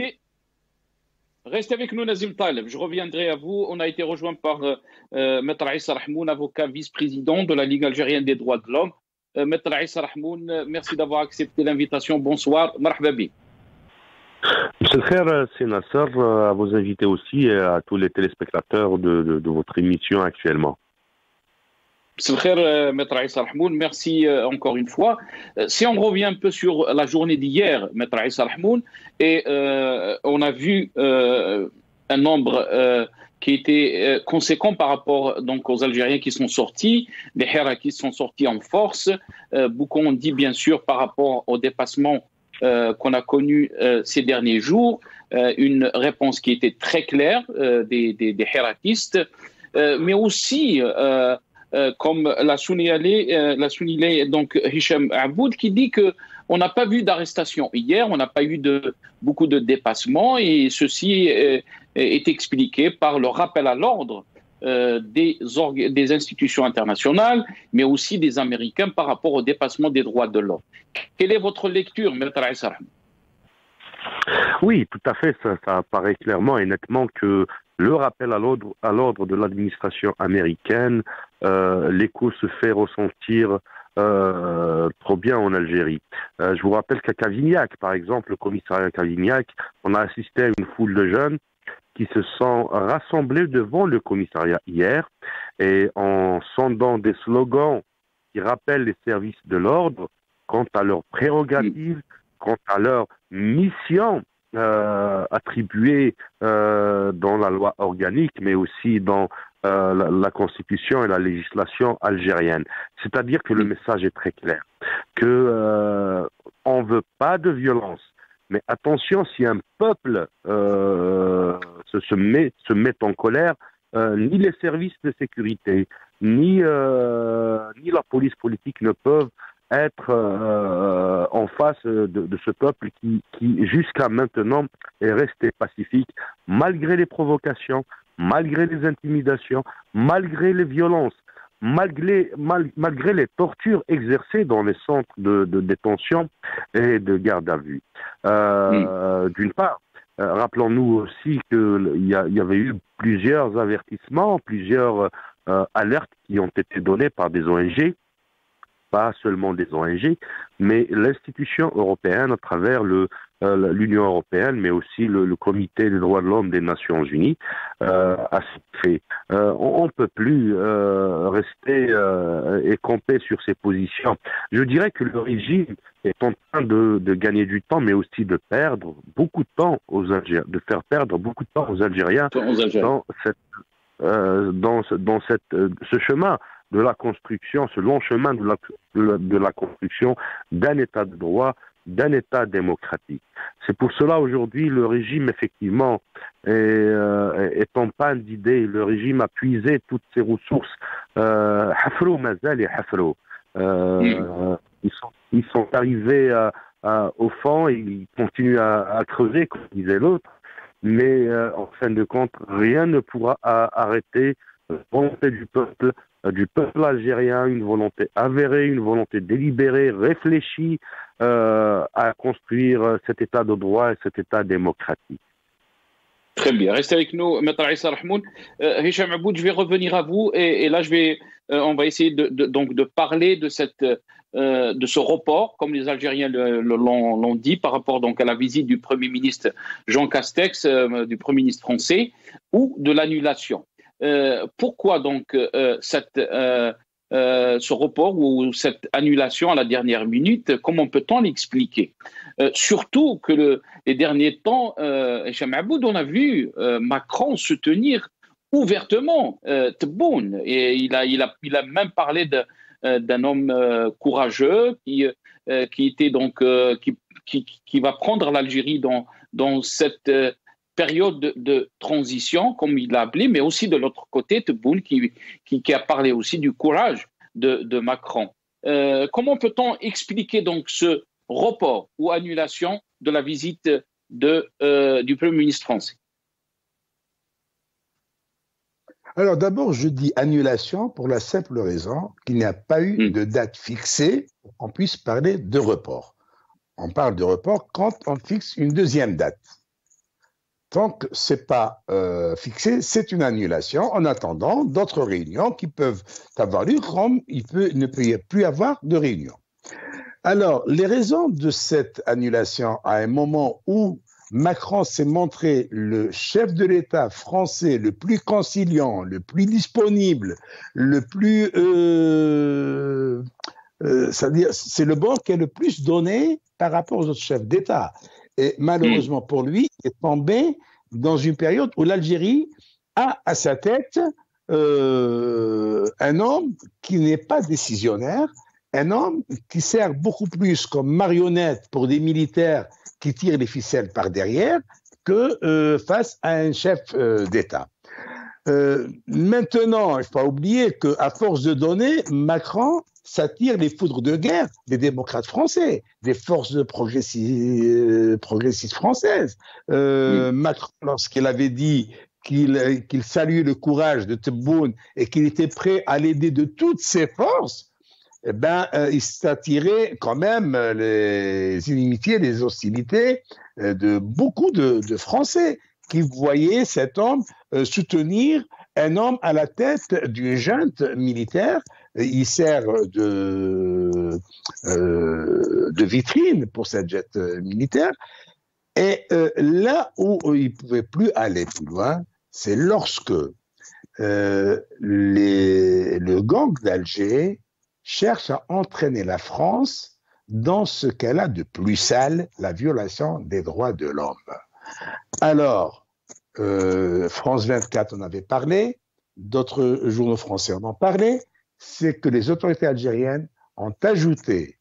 Restez avec nous, Nazim Taleb. Je reviendrai à vous. On a été rejoint par Maître Issa Rahmoun, avocat vice-président de la Ligue algérienne des droits de l'homme. Maître Issa Rahmoun, merci d'avoir accepté l'invitation. Bonsoir. Marhaba bi. Monsieur le frère, c'est Nasser, à vos invités aussi et à tous les téléspectateurs de votre émission actuellement. Monsieur le frère, Maître Issa Rahmoun, merci encore une fois. Si on revient un peu sur la journée d'hier, Maître Issa Rahmoun, et on a vu un nombre qui était conséquent par rapport donc aux Algériens qui sont sortis, des Héras qui sont sortis en force. Beaucoup ont dit bien sûr par rapport au dépassement qu'on a connu ces derniers jours, une réponse qui était très claire des hératistes, mais aussi, comme l'a souligné donc Hicham Aboud, qui dit qu'on n'a pas vu d'arrestation hier, on n'a pas eu beaucoup de dépassements, et ceci est expliqué par le rappel à l'ordre des institutions internationales, mais aussi des Américains par rapport au dépassement des droits de l'homme. Quelle est votre lecture, Maître Issa? Oui, tout à fait. Ça apparaît clairement et nettement que le rappel à l'ordre de l'administration américaine, l'écho se fait ressentir trop bien en Algérie. Je vous rappelle qu'à Cavignac, par exemple, le commissariat Cavignac, on a assisté à une foule de jeunes qui se sont rassemblés devant le commissariat hier et en sondant des slogans qui rappellent les services de l'ordre quant à leurs prérogatives, quant à leur mission attribuée dans la loi organique, mais aussi dans la constitution et la législation algérienne. C'est-à-dire que le message est très clair, que on veut pas de violence. Mais attention, si un peuple se met en colère, ni les services de sécurité, ni la police politique ne peuvent être en face de ce peuple qui jusqu'à maintenant est resté pacifique, malgré les provocations, malgré les intimidations, malgré les violences, malgré les tortures exercées dans les centres de détention et de garde à vue. D'une part, rappelons-nous aussi qu'il y avait eu plusieurs avertissements, plusieurs alertes qui ont été données par des ONG pas seulement des ONG, mais l'institution européenne à travers l'Union européenne, mais aussi le Comité des droits de l'homme des Nations Unies, a fait. On ne peut plus rester et camper sur ses positions. Je dirais que le régime est en train de gagner du temps, mais aussi de perdre beaucoup de temps aux Algériens, de faire perdre beaucoup de temps aux Algériens dans ce chemin de la construction, ce long chemin de la construction d'un État de droit, d'un État démocratique. C'est pour cela aujourd'hui le régime effectivement est en panne d'idées. Le régime a puisé toutes ses ressources. Hafrou mazal et Hafrou. Ils sont arrivés au fond et ils continuent à creuser, comme disait l'autre. Mais en fin de compte, rien ne pourra arrêter la volonté du peuple algérien, une volonté avérée, une volonté délibérée, réfléchie à construire cet État de droit et cet État démocratique. Très bien. Restez avec nous, Maître Issa Rahmoun. Hicham Aboud, je vais revenir à vous et là, on va essayer de parler de ce report, comme les Algériens l'ont dit, par rapport donc à la visite du Premier ministre Jean Castex, du Premier ministre français, ou de l'annulation. Pourquoi donc ce report ou cette annulation à la dernière minute? Comment peut-on l'expliquer? Surtout que les derniers temps, Hicham Aboud, on a vu Macron soutenir ouvertement Tebboune, et il a même parlé d'un homme courageux qui était donc qui va prendre l'Algérie dans cette période de transition, comme il l'a appelé, mais aussi de l'autre côté, Tebboune qui a parlé aussi du courage de Macron. Comment peut-on expliquer donc ce report ou annulation de la visite du Premier ministre français? Alors d'abord, je dis annulation pour la simple raison qu'il n'y a pas eu de date fixée pour qu'on puisse parler de report. On parle de report quand on fixe une deuxième date. Tant que ce n'est pas fixé, c'est une annulation en attendant d'autres réunions qui peuvent avoir lieu, comme il ne peut plus y avoir de réunion. Alors, les raisons de cette annulation à un moment où Macron s'est montré le chef de l'État français le plus conciliant, le plus disponible, le plus... c'est-à-dire, c'est le bon qui a le plus donné par rapport aux autres chefs d'État. Et malheureusement pour lui, il est tombé dans une période où l'Algérie a à sa tête un homme qui n'est pas décisionnaire, un homme qui sert beaucoup plus comme marionnette pour des militaires qui tirent les ficelles par derrière que face à un chef d'État. Maintenant, il ne faut pas oublier qu'à force de donner, Macron s'attire les foudres de guerre des démocrates français, des forces progressistes françaises. Macron, lorsqu'il avait dit qu'il saluait le courage de Tebboune et qu'il était prêt à l'aider de toutes ses forces, eh ben, il s'attirait quand même les inimitiés, les hostilités de beaucoup de Français qui voyaient cet homme soutenir un homme à la tête d'une junte militaire. Il sert de vitrine pour cette junte militaire. Et là où il ne pouvait plus aller plus loin, c'est lorsque le gang d'Alger cherche à entraîner la France dans ce qu'elle a de plus sale, la violation des droits de l'homme. Alors, France 24 en avait parlé, d'autres journaux français en ont parlé, c'est que les autorités algériennes ont ajouté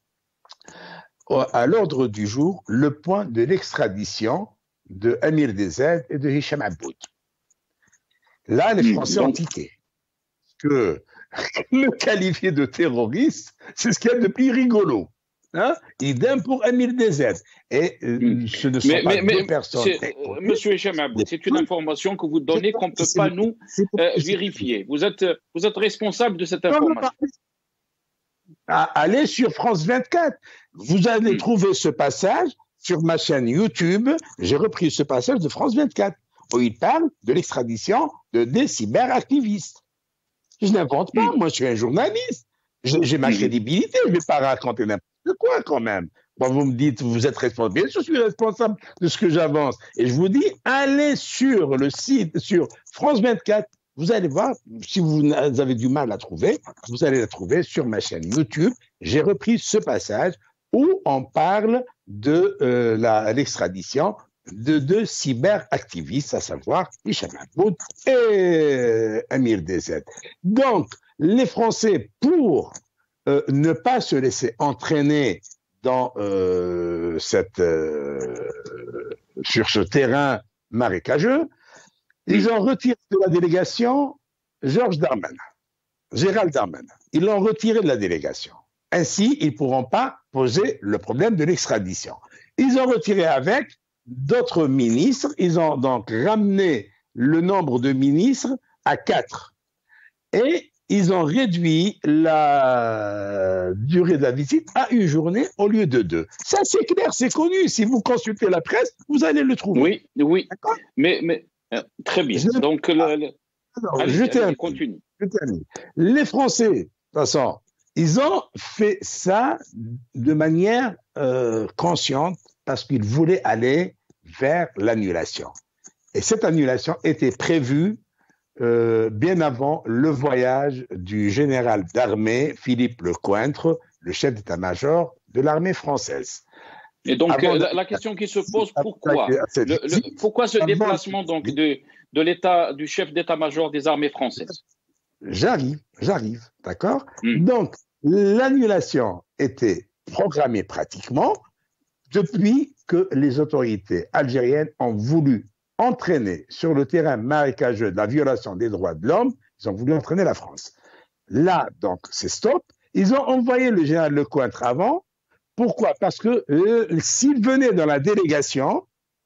à l'ordre du jour le point de l'extradition de Amir Dezed et de Hicham Aboud. Là, les Français ont tiqué. Que le qualifier de terroriste, c'est ce qu'il y a de plus rigolo. Hein? Idem pour Amir Dezed. Et ce ne sont pas deux personnes. Monsieur Hicham Aboud, c'est une information que vous donnez qu'on ne peut pas nous vérifier. Vous êtes responsable de cette information. Allez sur France 24. Vous allez trouver ce passage sur ma chaîne YouTube. J'ai repris ce passage de France 24 où il parle de l'extradition des cyberactivistes. Je n'invente pas, moi je suis un journaliste. J'ai ma crédibilité, je ne vais pas raconter n'importe quoi quand même. Bon, vous me dites, vous êtes responsable. Bien sûr, je suis responsable de ce que j'avance. Et je vous dis, allez sur le site, sur France 24, vous allez voir, si vous avez du mal à trouver, vous allez la trouver sur ma chaîne YouTube. J'ai repris ce passage où on parle de l'extradition de deux cyberactivistes, à savoir Hicham Aboud et Amir DZ. Donc, les Français, pour ne pas se laisser entraîner sur ce terrain marécageux, ils ont retiré de la délégation Gérald Darmanin. Ils l'ont retiré de la délégation. Ainsi, ils ne pourront pas poser le problème de l'extradition. Ils ont retiré avec d'autres ministres. Ils ont donc ramené le nombre de ministres à 4. Et ils ont réduit la durée de la visite à 1 journée au lieu de 2. Ça, c'est clair, c'est connu. Si vous consultez la presse, vous allez le trouver. Oui. Mais très bien. Donc, je termine. Les Français, de toute façon, ils ont fait ça de manière consciente parce qu'ils voulaient aller vers l'annulation. Et cette annulation était prévue bien avant le voyage du général d'armée Philippe Lecointre, le chef d'état-major de l'armée française. Et donc, la question qui se pose, pourquoi ce déplacement donc, du chef d'état-major des armées françaises? J'arrive, d'accord? Donc, l'annulation était programmée pratiquement depuis que les autorités algériennes ont voulu entraîner sur le terrain marécageux de la violation des droits de l'homme, ils ont voulu entraîner la France. Là, donc, c'est stop. Ils ont envoyé le général Lecointre avant. Pourquoi? Parce que s'il venait dans la délégation,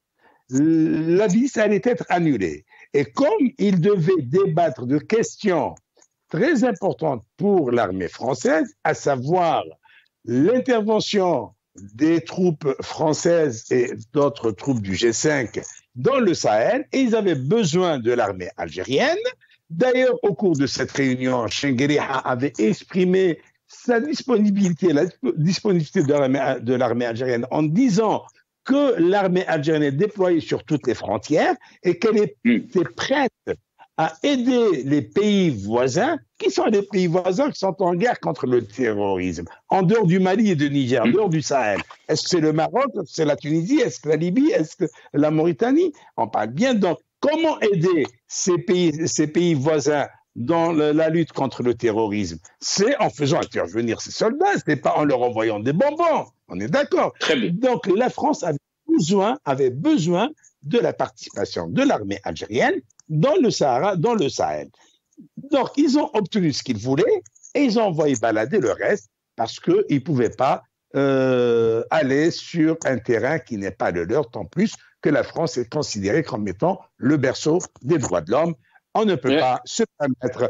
la visite allait être annulée. Et comme il devait débattre de questions très importantes pour l'armée française, à savoir l'intervention des troupes françaises et d'autres troupes du G5 dans le Sahel, et ils avaient besoin de l'armée algérienne. D'ailleurs, au cours de cette réunion, Chengueria avait exprimé sa disponibilité, la disponibilité de l'armée algérienne en disant que l'armée algérienne est déployée sur toutes les frontières et qu'elle était prête à aider les pays voisins, qui sont les pays voisins qui sont en guerre contre le terrorisme, en dehors du Mali et du Niger, en dehors du Sahel. Est-ce que c'est le Maroc, est-ce que c'est la Tunisie, est-ce que la Libye, est-ce que la Mauritanie? On parle bien. Donc, comment aider ces pays voisins dans la lutte contre le terrorisme? C'est en faisant intervenir ces soldats, ce n'est pas en leur envoyant des bonbons. On est d'accord. Donc, la France avait besoin de la participation de l'armée algérienne dans le Sahara, dans le Sahel. Donc, ils ont obtenu ce qu'ils voulaient et ils ont envoyé balader le reste parce qu'ils ne pouvaient pas aller sur un terrain qui n'est pas le leur, tant plus que la France est considérée comme étant le berceau des droits de l'homme. On ne peut pas se permettre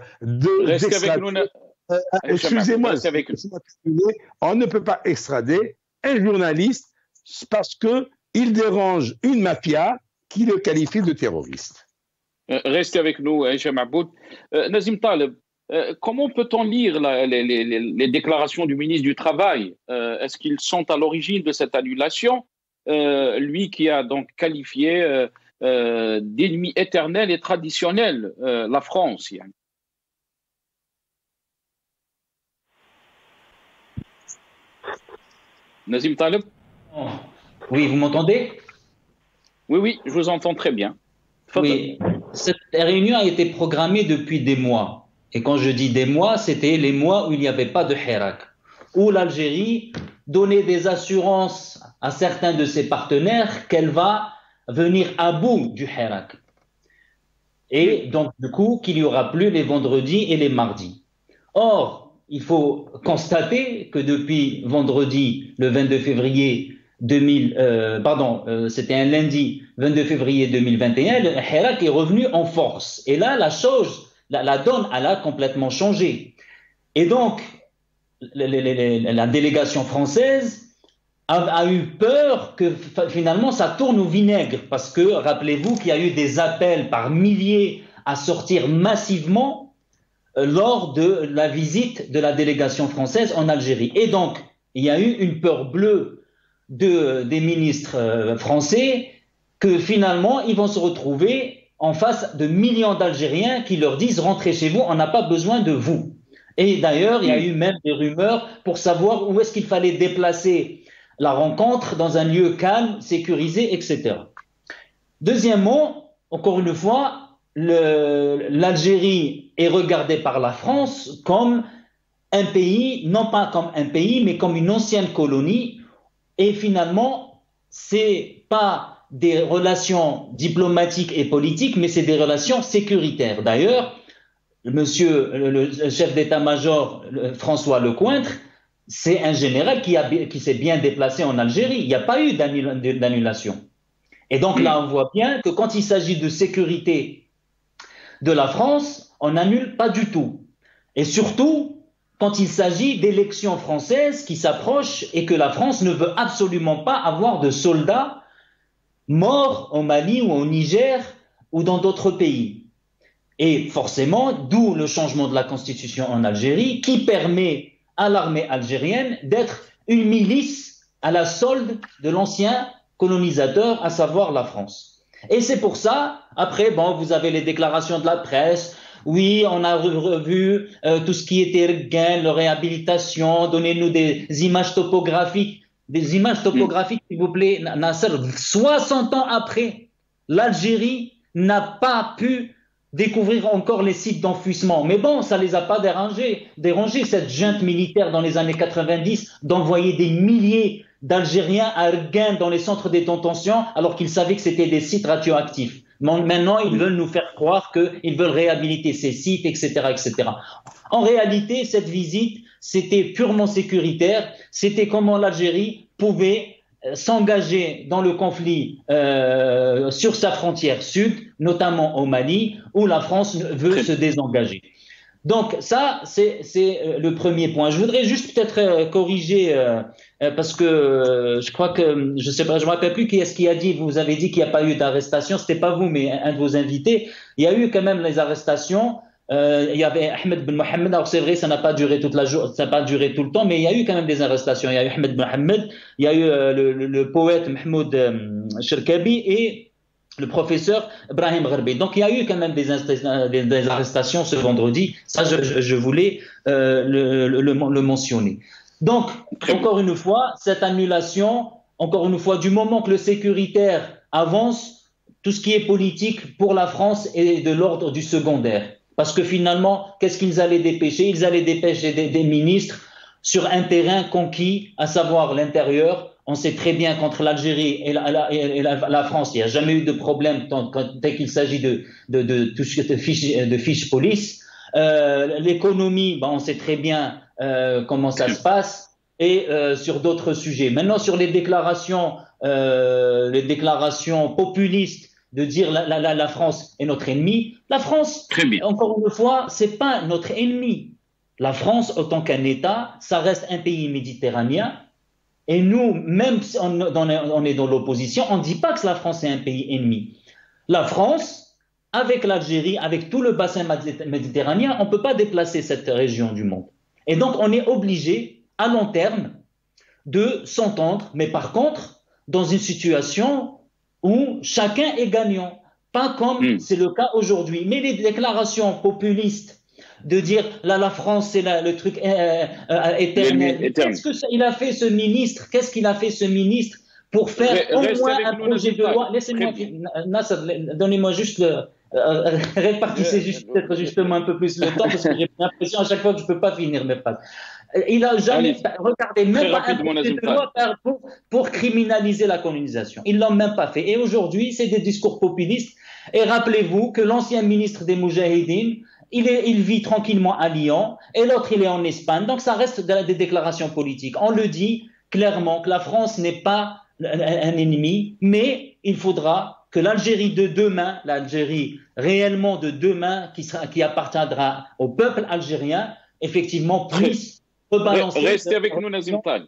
excusez-moi, on ne peut pas extrader un journaliste parce qu'il dérange une mafia qui le qualifie de terroriste. Restez avec nous, Hicham Aboud. Nazim Taleb, comment peut-on lire les déclarations du ministre du Travail? Est-ce qu'ils sont à l'origine de cette annulation? Lui qui a donc qualifié d'ennemi éternel et traditionnel la France. Nazim Taleb? Oui, vous m'entendez? Oui, je vous entends très bien. Oui, cette réunion a été programmée depuis des mois. Et quand je dis des mois, c'était les mois où il n'y avait pas de Hirak, où l'Algérie donnait des assurances à certains de ses partenaires qu'elle va venir à bout du Hirak. Et donc, du coup, qu'il n'y aura plus les vendredis et les mardis. Or, il faut constater que depuis vendredi, le 22 février c'était un lundi 22 février 2021, le Hirak est revenu en force. Et là, la donne, elle a complètement changé. Et donc, la délégation française a eu peur que finalement ça tourne au vinaigre. Parce que, rappelez-vous qu'il y a eu des appels par milliers à sortir massivement lors de la visite de la délégation française en Algérie. Et donc, il y a eu une peur bleue des ministres français que finalement, ils vont se retrouver en face de millions d'Algériens qui leur disent « rentrez chez vous, on n'a pas besoin de vous ». Et d'ailleurs, il y a eu même des rumeurs pour savoir où est-ce qu'il fallait déplacer la rencontre dans un lieu calme, sécurisé, etc. Deuxièmement, encore une fois, l'Algérie est regardée par la France comme un pays, non pas comme un pays, mais comme une ancienne colonie. Et finalement, c'est pas des relations diplomatiques et politiques, mais c'est des relations sécuritaires. D'ailleurs, le chef d'état-major François Lecointre, c'est un général qui s'est bien déplacé en Algérie. Il n'y a pas eu d'annulation. Et donc là, on voit bien que quand il s'agit de sécurité de la France, on n'annule pas du tout. Et surtout, quand il s'agit d'élections françaises qui s'approchent et que la France ne veut absolument pas avoir de soldats morts au Mali ou au Niger ou dans d'autres pays. Et forcément, d'où le changement de la constitution en Algérie qui permet à l'armée algérienne d'être une milice à la solde de l'ancien colonisateur, à savoir la France. Et c'est pour ça, après, bon, vous avez les déclarations de la presse. Oui, on a revu tout ce qui était gain, la réhabilitation, donnez-nous des images topographiques. Des images topographiques, s'il vous plaît, Nasser. 60 ans après, l'Algérie n'a pas pu découvrir encore les sites d'enfouissement. Mais bon, ça les a pas dérangés, cette junte militaire dans les années 90 d'envoyer des milliers d'Algériens à Erguin dans les centres de détention alors qu'ils savaient que c'était des sites radioactifs. Maintenant, ils veulent nous faire croire qu'ils veulent réhabiliter ces sites, etc., etc. En réalité, cette visite, c'était purement sécuritaire. C'était comment l'Algérie pouvait s'engager dans le conflit sur sa frontière sud, notamment au Mali, où la France veut se désengager. Donc ça, c'est le premier point. Je voudrais juste peut-être corriger, parce que je crois que, je sais pas, je me rappelle plus qui est-ce qui a dit, vous avez dit qu'il n'y a pas eu d'arrestation, c'était pas vous, mais un de vos invités. Il y a eu quand même les arrestations. Il y avait Ahmed Ben Mohamed, alors c'est vrai, ça n'a pas duré toute la journée, ça n'a pas duré tout le temps, mais il y a eu quand même des arrestations. Il y a eu Ahmed Ben Mohamed, il y a eu le poète Mahmoud Cherkabi et le professeur Brahim Gharbi. Donc il y a eu quand même des arrestations ce vendredi. Ça, je voulais le mentionner. Donc, encore une fois, cette annulation, encore une fois, du moment que le sécuritaire avance, tout ce qui est politique pour la France est de l'ordre du secondaire. Parce que finalement, qu'est-ce qu'ils allaient dépêcher? Ils allaient dépêcher des ministres sur un terrain conquis, à savoir l'intérieur. On sait très bien qu'entre l'Algérie et la France, il n'y a jamais eu de problème dès qu'il s'agit de fiches police. L'économie, on sait très bien comment ça se passe, et sur d'autres sujets. Maintenant, sur les déclarations populistes de dire la France est notre ennemi, la France, encore une fois, c'est pas notre ennemi. La France, autant qu'un État, ça reste un pays méditerranéen. Et nous, même si on est dans l'opposition, on ne dit pas que la France est un pays ennemi. La France, avec l'Algérie, avec tout le bassin méditerranéen, on ne peut pas déplacer cette région du monde. Et donc, on est obligé, à long terme, de s'entendre, mais par contre, dans une situation où chacun est gagnant. Pas comme c'est le cas aujourd'hui. Mais les déclarations populistes de dire la France c'est le truc éternel. Qu'est-ce qu'il a fait ce ministre? Qu'est-ce qu'il a fait ce ministre pour faire au moins un projet de loi? Laissez-moi, Nasser, donnez-moi juste répartissez peut-être justement un peu plus le temps parce que j'ai l'impression à chaque fois que je peux pas finir mes phrases. Il n'a jamais regardé même pas un projet de loi pour criminaliser la colonisation. Ils l'ont même pas fait. Et aujourd'hui, c'est des discours populistes. Et rappelez-vous que l'ancien ministre des Moudjahidines, il vit tranquillement à Lyon et l'autre il est en Espagne. Donc ça reste des déclarations politiques. On le dit clairement que la France n'est pas un ennemi, mais il faudra que l'Algérie de demain, l'Algérie réellement de demain, qui appartiendra au peuple algérien, effectivement puisse rebalancer. Restez avec nous, Nazim Taleb.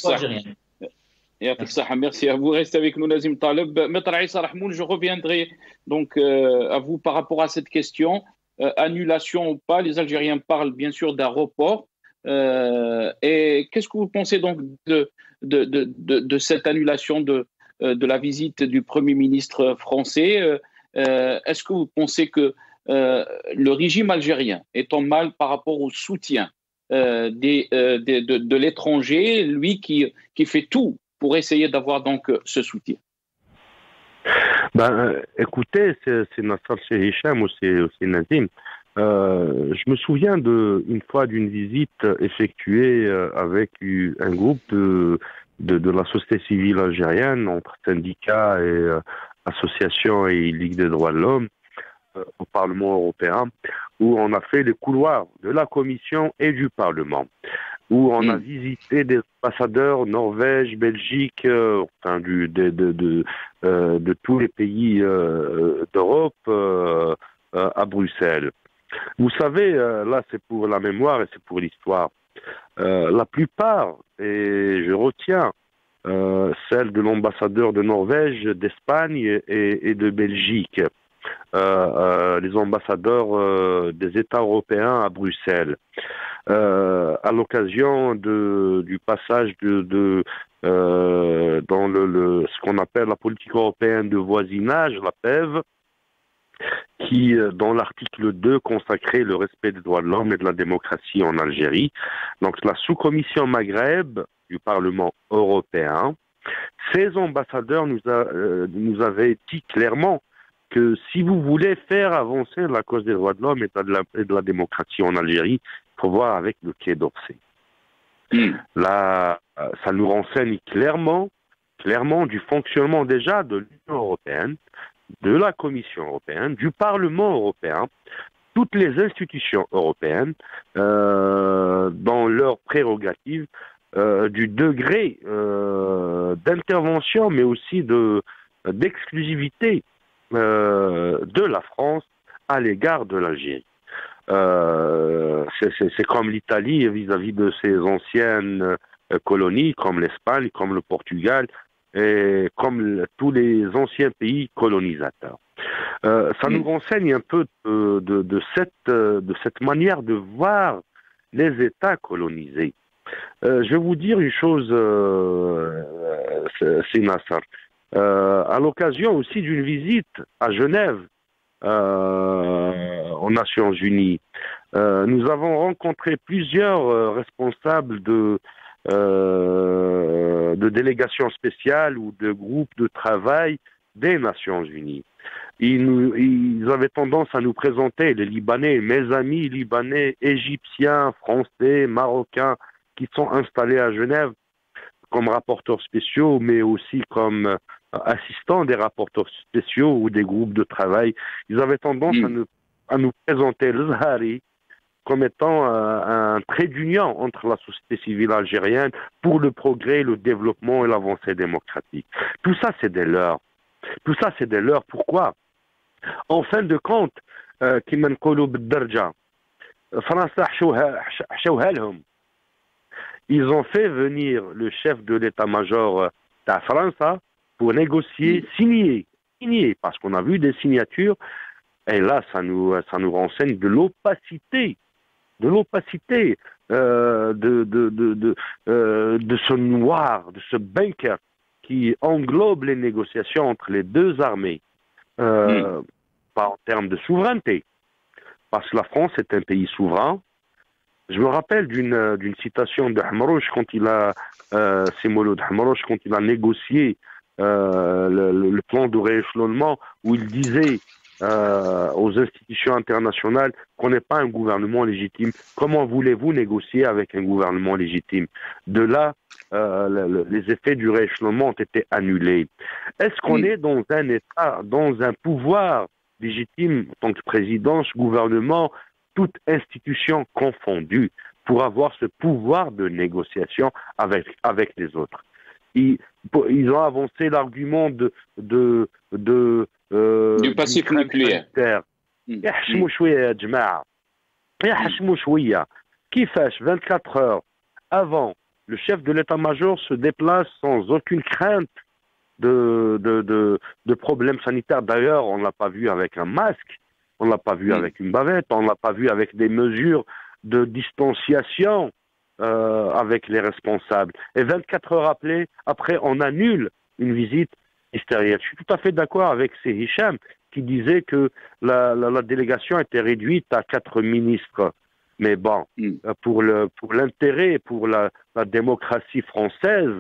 Merci à vous. Restez avec nous, Nazim Taleb. Maître Issa Rahmoun, je reviendrai donc à vous par rapport à cette question. annulation ou pas, les Algériens parlent bien sûr d'un report. Et qu'est-ce que vous pensez donc de cette annulation de la visite du Premier ministre français? Est-ce que vous pensez que le régime algérien est en mal par rapport au soutien de l'étranger, lui qui fait tout pour essayer d'avoir donc ce soutien? Écoutez, c'est Nassar Hicham ou c'est Nazim. Je me souviens une fois d'une visite effectuée avec un groupe de la société civile algérienne, entre syndicats et associations et Ligue des droits de l'homme, au Parlement européen, où on a fait les couloirs de la Commission et du Parlement, où on a visité des ambassadeurs Norvège, Belgique, enfin de tous les pays d'Europe à Bruxelles. Vous savez, là c'est pour la mémoire et c'est pour l'histoire. La plupart, et je retiens celle de l'ambassadeur de Norvège, d'Espagne et de Belgique, les ambassadeurs des États européens à Bruxelles, à l'occasion du passage dans ce qu'on appelle la politique européenne de voisinage, la PEV, qui, dans l'article 2, consacrait le respect des droits de l'homme et de la démocratie en Algérie. Donc la sous-commission Maghreb du Parlement européen, ces ambassadeurs nous avaient dit clairement que si vous voulez faire avancer la cause des droits de l'homme et de la démocratie en Algérie, il faut voir avec le Quai d'Orsay. Là, ça nous renseigne clairement du fonctionnement déjà de l'Union européenne, de la Commission européenne, du Parlement européen, toutes les institutions européennes, dans leurs prérogatives, du degré d'intervention, mais aussi d'exclusivité de la France à l'égard de l'Algérie. C'est comme l'Italie vis-à-vis de ses anciennes colonies, comme l'Espagne, comme le Portugal, et comme tous les anciens pays colonisateurs. Ça nous renseigne un peu de cette manière de voir les États colonisés. Je vais vous dire une chose, c'est Nassar. À l'occasion aussi d'une visite à Genève, aux Nations Unies, nous avons rencontré plusieurs responsables de délégations spéciales ou de groupes de travail des Nations Unies. Ils avaient tendance à nous présenter les Libanais, mes amis libanais, égyptiens, français, marocains, qui sont installés à Genève comme rapporteurs spéciaux, mais aussi comme assistants des rapporteurs spéciaux ou des groupes de travail. Ils avaient tendance à nous présenter le Zahari comme étant un trait d'union entre la société civile algérienne pour le progrès, le développement et l'avancée démocratique. Tout ça, c'est des leurs. Tout ça, c'est des leurs. Pourquoi? En fin de compte, كما نقولوا بالدرجة فرنسا حشوها لهم. Ils ont fait venir le chef de l'état-major de France pour négocier, signer, parce qu'on a vu des signatures, et là, ça nous renseigne de l'opacité, de ce noir, de ce bunker qui englobe les négociations entre les deux armées, pas en termes de souveraineté, parce que la France est un pays souverain. Je me rappelle d'une citation de Hamrouche quand il a négocié le plan de rééchelonnement, où il disait aux institutions internationales qu'on n'est pas un gouvernement légitime. Comment voulez-vous négocier avec un gouvernement légitime? De là, les effets du rééchelonnement ont été annulés. Est-ce qu'on est dans un État, dans un pouvoir légitime en tant que présidence, gouvernement, toute institution confondue, pour avoir ce pouvoir de négociation avec les autres? Ils ont avancé l'argument du passif nucléaire. يحشموا شوية يا جماعة، يحشموا شوية. كيفاش 24 heures avant, le chef de l'état-major se déplace sans aucune crainte de problèmes sanitaires. D'ailleurs, on ne l'a pas vu avec un masque. On ne l'a pas vu avec une bavette, on ne l'a pas vu avec des mesures de distanciation avec les responsables. Et 24 heures après, on annule une visite ministérielle. Je suis tout à fait d'accord avec ces Hicham qui disait que la délégation était réduite à 4 ministres. Mais bon, pour l'intérêt, pour la démocratie française,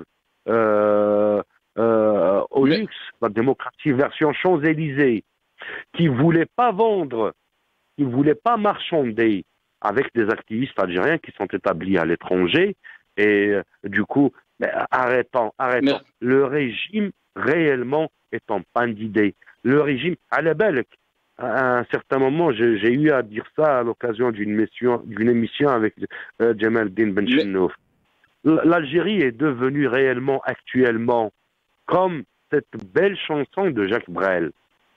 au luxe, la démocratie version Champs-Élysées, qui ne voulait pas vendre, qui ne voulait pas marchander avec des activistes algériens qui sont établis à l'étranger. Et du coup, arrêtons. Le régime réellement est en panne d'idées. Le régime, à la belle, à un certain moment, j'ai eu à dire ça à l'occasion d'une émission avec Jamal Din Ben Chennouf. L'Algérie est devenue réellement, actuellement, comme cette belle chanson de Jacques Brel.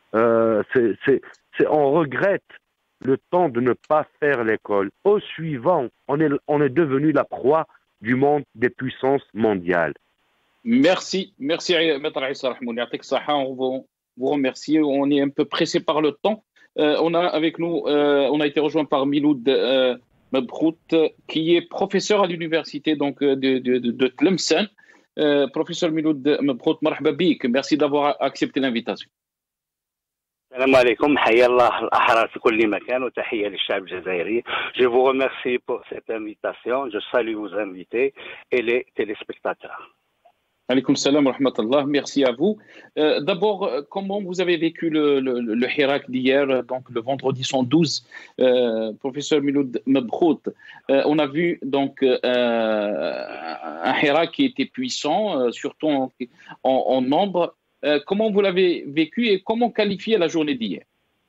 On regrette le temps de ne pas faire l'école. Au suivant, on est devenu la proie du monde des puissances mondiales. Merci, Maître Issa Rahmouni. On vous remercie. On est un peu pressé par le temps. On a avec nous, on a été rejoint par Miloud Mebrout, qui est professeur à l'université de Tlemcen. Professeur Miloud Mebrout, marhaba bik. Merci d'avoir accepté l'invitation. Salam alaikum, hayya Allah al-ahrar fi kulli makan wa tahiyya lil-sha'b al-jazairi. Je vous remercie pour cette invitation. Je salue vos invités et les téléspectateurs. Alaykoum salam wa rahmatullah. Merci à vous. D'abord, comment vous avez vécu le Hirak d'hier, donc le vendredi 112, professeur Miloud Mebrout? On a vu donc un Hirak qui était puissant, surtout en nombre. Comment vous l'avez vécu et comment qualifier la journée d'hier?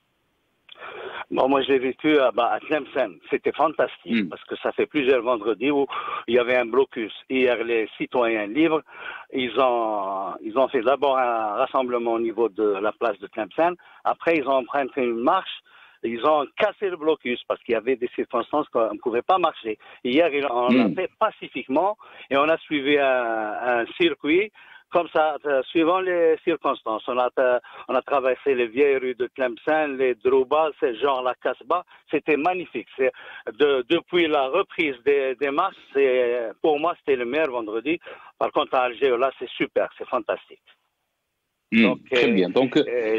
Bon, moi, je l'ai vécu à Tlemcen. C'était fantastique parce que ça fait plusieurs vendredis où il y avait un blocus. Hier, les citoyens libres, ils ont fait d'abord un rassemblement au niveau de la place de Tlemcen. Après, ils ont emprunté une marche. Ils ont cassé le blocus parce qu'il y avait des circonstances qu'on ne pouvait pas marcher. Hier, on l'a fait pacifiquement et on a suivi un circuit. Comme ça, suivant les circonstances, on a traversé les vieilles rues de Tlemcen, les Drouba, c'est genre la Casbah. C'était magnifique. Depuis la reprise des marches, pour moi, c'était le meilleur vendredi. Par contre, à Alger, là, c'est super, c'est fantastique. Donc, très bien. Donc,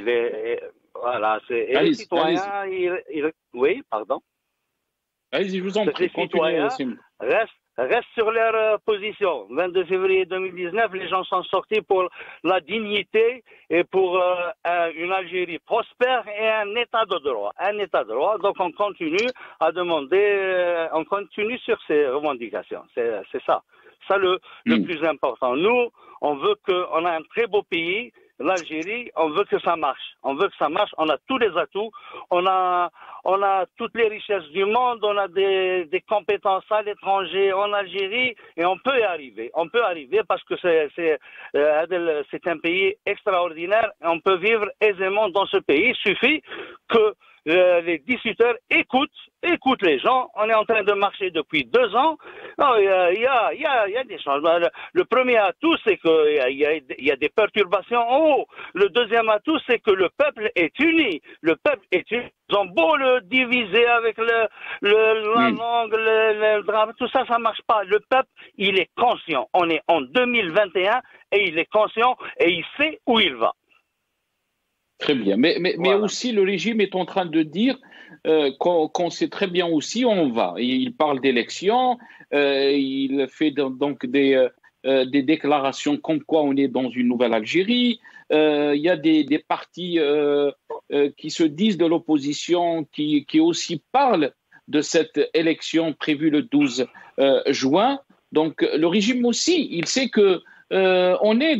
voilà, les citoyens, oui, pardon. Allez-y, je vous en prie. Les citoyens restent sur leur position. 22 février 2019, les gens sont sortis pour la dignité et pour une Algérie prospère et un état de droit. Un état de droit. Donc on continue à demander, on continue sur ces revendications. C'est ça. Ça le plus important. Nous, on a un très beau pays. L'Algérie, on veut que ça marche. On veut que ça marche. On a tous les atouts. On a toutes les richesses du monde. On a des compétences à l'étranger, en Algérie, et on peut y arriver. On peut arriver parce que c'est un pays extraordinaire. Et on peut vivre aisément dans ce pays. Il suffit que les discuteurs écoutent les gens. On est en train de marcher depuis 2 ans. Non, il y a des changements. Le premier atout, c'est qu'il y a des perturbations en haut. Le deuxième atout, c'est que le peuple est uni. Le peuple est uni. Ils ont beau le diviser avec la langue, le drame, tout ça, ça marche pas. Le peuple, il est conscient. On est en 2021 et il est conscient et il sait où il va. Très bien. Mais voilà. Aussi, le régime est en train de dire qu'on sait très bien aussi où on va. Il parle d'élections, il fait donc des déclarations comme quoi on est dans une nouvelle Algérie. Il y a des partis qui se disent de l'opposition, qui aussi parlent de cette élection prévue le 12 juin. Donc le régime aussi, il sait que on est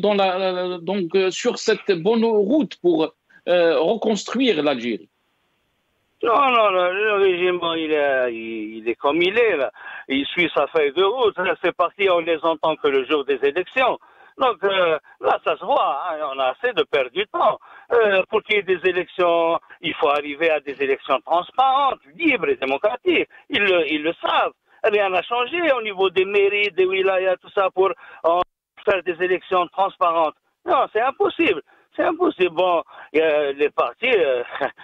sur cette bonne route pour reconstruire l'Algérie. Non, le régime, il est comme il est, là. Il suit sa feuille de route. C'est parti, on les entend que le jour des élections. Donc, là, ça se voit, hein, on a assez de perdre du temps. Pour qu'il y ait des élections, il faut arriver à des élections transparentes, libres et démocratiques. Ils le savent. Rien n'a changé au niveau des mairies, des wilayas, tout ça, pour faire des élections transparentes. Non, c'est impossible. C'est impossible. Bon, les partis,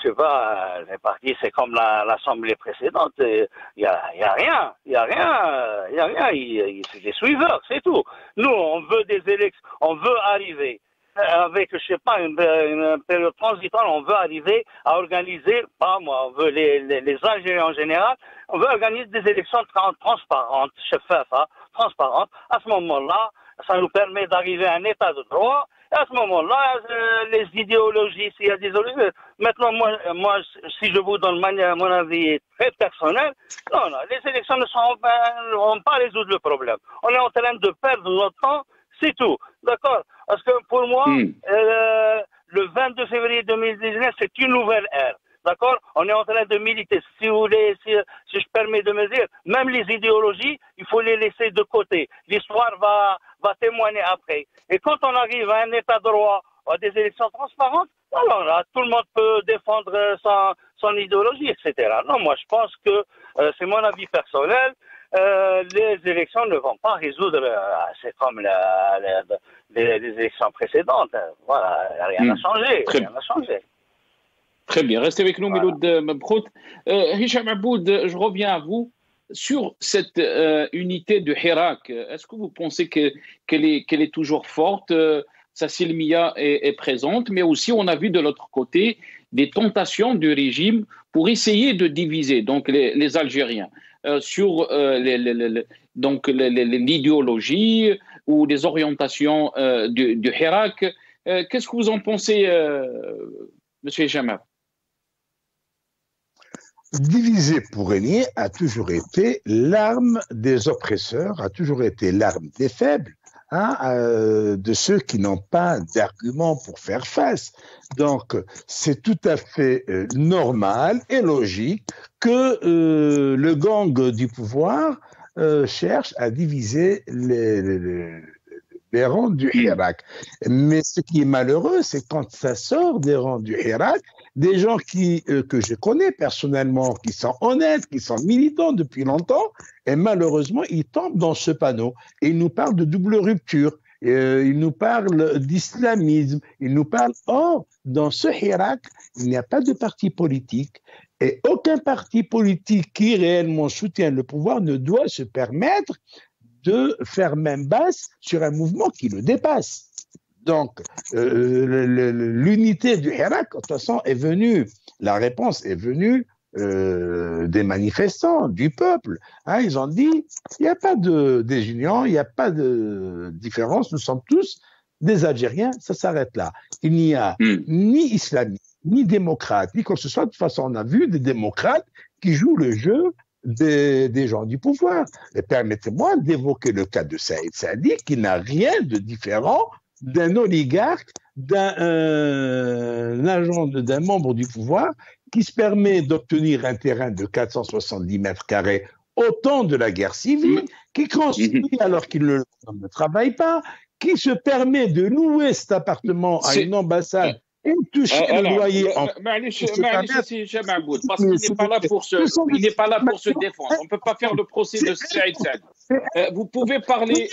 sais pas, les partis, c'est comme l'Assemblée précédente. Il y a rien. C'est des suiveurs, c'est tout. Nous, on veut des élections, on veut arriver avec, je sais pas, une période transitoire, on veut arriver à organiser, on veut les Algériens en général, on veut organiser des élections transparentes, transparentes. À ce moment-là, ça nous permet d'arriver à un état de droit. Et à ce moment-là, les idéologies, s'il y a des idéologies. Maintenant, moi, si je vous donne mon avis très personnel, non, les élections ne vont pas résoudre le problème. On est en train de perdre notre temps, c'est tout. D'accord? Parce que pour moi, le 22 février 2019, c'est une nouvelle ère. D'accord? On est en train de militer. Si vous voulez, si je permets de me dire, même les idéologies, il faut les laisser de côté. L'histoire va témoigner après. Et quand on arrive à un état de droit, à des élections transparentes, alors là, tout le monde peut défendre son idéologie, etc. Non, moi, je pense que c'est mon avis personnel. Les élections ne vont pas résoudre, c'est comme les élections précédentes. Voilà, rien n'a changé. Rien n'a changé. Très bien. Restez avec nous, Miloud Mabrout. Hicham Aboud, je reviens à vous. Sur cette unité de Hirak, est-ce que vous pensez qu'elle est toujours forte? Sa silmia est présente, mais aussi on a vu de l'autre côté des tentations du régime pour essayer de diviser donc les Algériens sur l'idéologie ou les orientations du Hirak. Qu'est-ce que vous en pensez, Monsieur Jamal? Diviser pour régner a toujours été l'arme des oppresseurs, a toujours été l'arme des faibles, de ceux qui n'ont pas d'arguments pour faire face. Donc, c'est tout à fait normal et logique que le gang du pouvoir cherche à diviser les rangs du Hirak. Mais ce qui est malheureux, c'est quand ça sort des rangs du Hirak, des gens que je connais personnellement, qui sont honnêtes, qui sont militants depuis longtemps, et malheureusement, ils tombent dans ce panneau. Et ils nous parlent de double rupture, ils nous parlent d'islamisme, ils nous parlent... Or, dans ce Hirak, il n'y a pas de parti politique, et aucun parti politique qui réellement soutient le pouvoir ne doit se permettre de faire main basse sur un mouvement qui le dépasse. Donc, l'unité du Hirak, de toute façon, est venue, la réponse est venue des manifestants, du peuple. Ils ont dit, il n'y a pas de désunion, il n'y a pas de différence, nous sommes tous des Algériens, ça s'arrête là. Il n'y a ni islamiste, ni démocrate, ni quoi que ce soit. De toute façon, on a vu des démocrates qui jouent le jeu des gens du pouvoir. Et permettez-moi d'évoquer le cas de Saïd Saadi, qui n'a rien de différent d'un oligarque, d'un agent, d'un membre du pouvoir qui se permet d'obtenir un terrain de 470 mètres carrés au temps de la guerre civile, qui construit alors qu'il ne travaille pas, qui se permet de louer cet appartement à une ambassade et toucher le loyer en... Parce qu'il n'est pas là pour se défendre. On ne peut pas faire le procès de Saïd Saadi. Vous pouvez parler...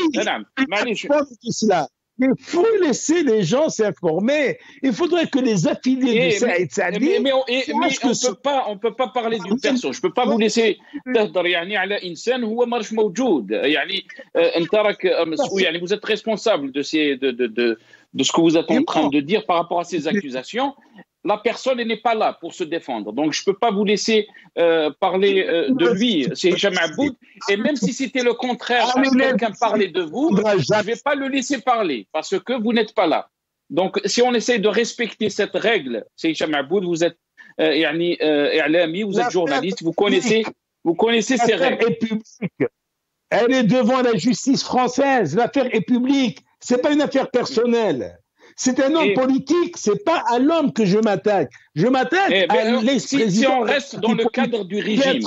Il faut laisser les gens s'informer. Il faudrait que les affiliés de Saïd Saadi... Mais on ne peut pas parler d'une personne. Je ne peux pas vous laisser تهضر يعني على إنسان هو ماش موجود. يعني أنت راك يعني vous êtes responsable de ce que vous êtes en train de dire par rapport à ces accusations. La personne n'est pas là pour se défendre. Donc, je ne peux pas vous laisser parler de lui. C'est Hicham Aboud. Et même si c'était le contraire, quelqu'un parlait de vous, je ne vais pas le laisser parler parce que vous n'êtes pas là. Donc, si on essaie de respecter cette règle, c'est Hicham Aboud, vous êtes vous êtes journaliste, vous connaissez ces règles. Est publique. Elle est devant la justice française. L'affaire est publique. Ce n'est pas une affaire personnelle. C'est un homme politique, c'est pas à l'homme que je m'attaque. Je m'attaque à l'ex-président. Si on reste dans le cadre du régime,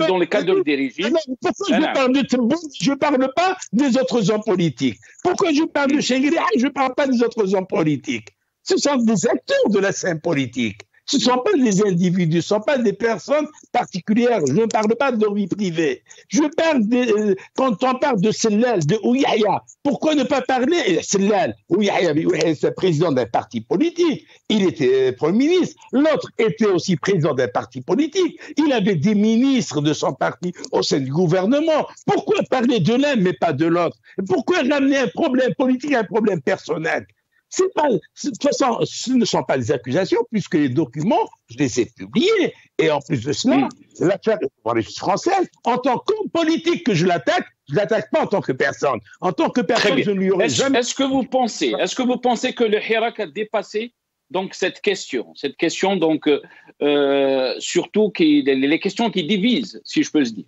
je parle pas des autres hommes politiques. Pourquoi je parle de Chenguiri? Je parle pas des autres hommes politiques. Ce sont des acteurs de la scène politique. Ce ne sont pas des individus, ce ne sont pas des personnes particulières. Je ne parle pas de leur vie privée. Je parle quand on parle de Sellal, de Ouyahia, pourquoi ne pas parler de Sellal? Ouyahia, c'est président d'un parti politique. Il était Premier ministre. L'autre était aussi président d'un parti politique. Il avait des ministres de son parti au sein du gouvernement. Pourquoi parler de l'un mais pas de l'autre? Pourquoi ramener un problème politique à un problème personnel? C'est pas, de toute façon, ce ne sont pas des accusations, puisque les documents, je les ai publiés. Et en plus de cela, l'affaire française, en tant qu'homme politique que je l'attaque pas en tant que personne. En tant que personne, je ne lui aurais jamais... Est-ce que vous pensez que le Hirak a dépassé donc cette question donc surtout les questions qui divisent, si je peux le dire?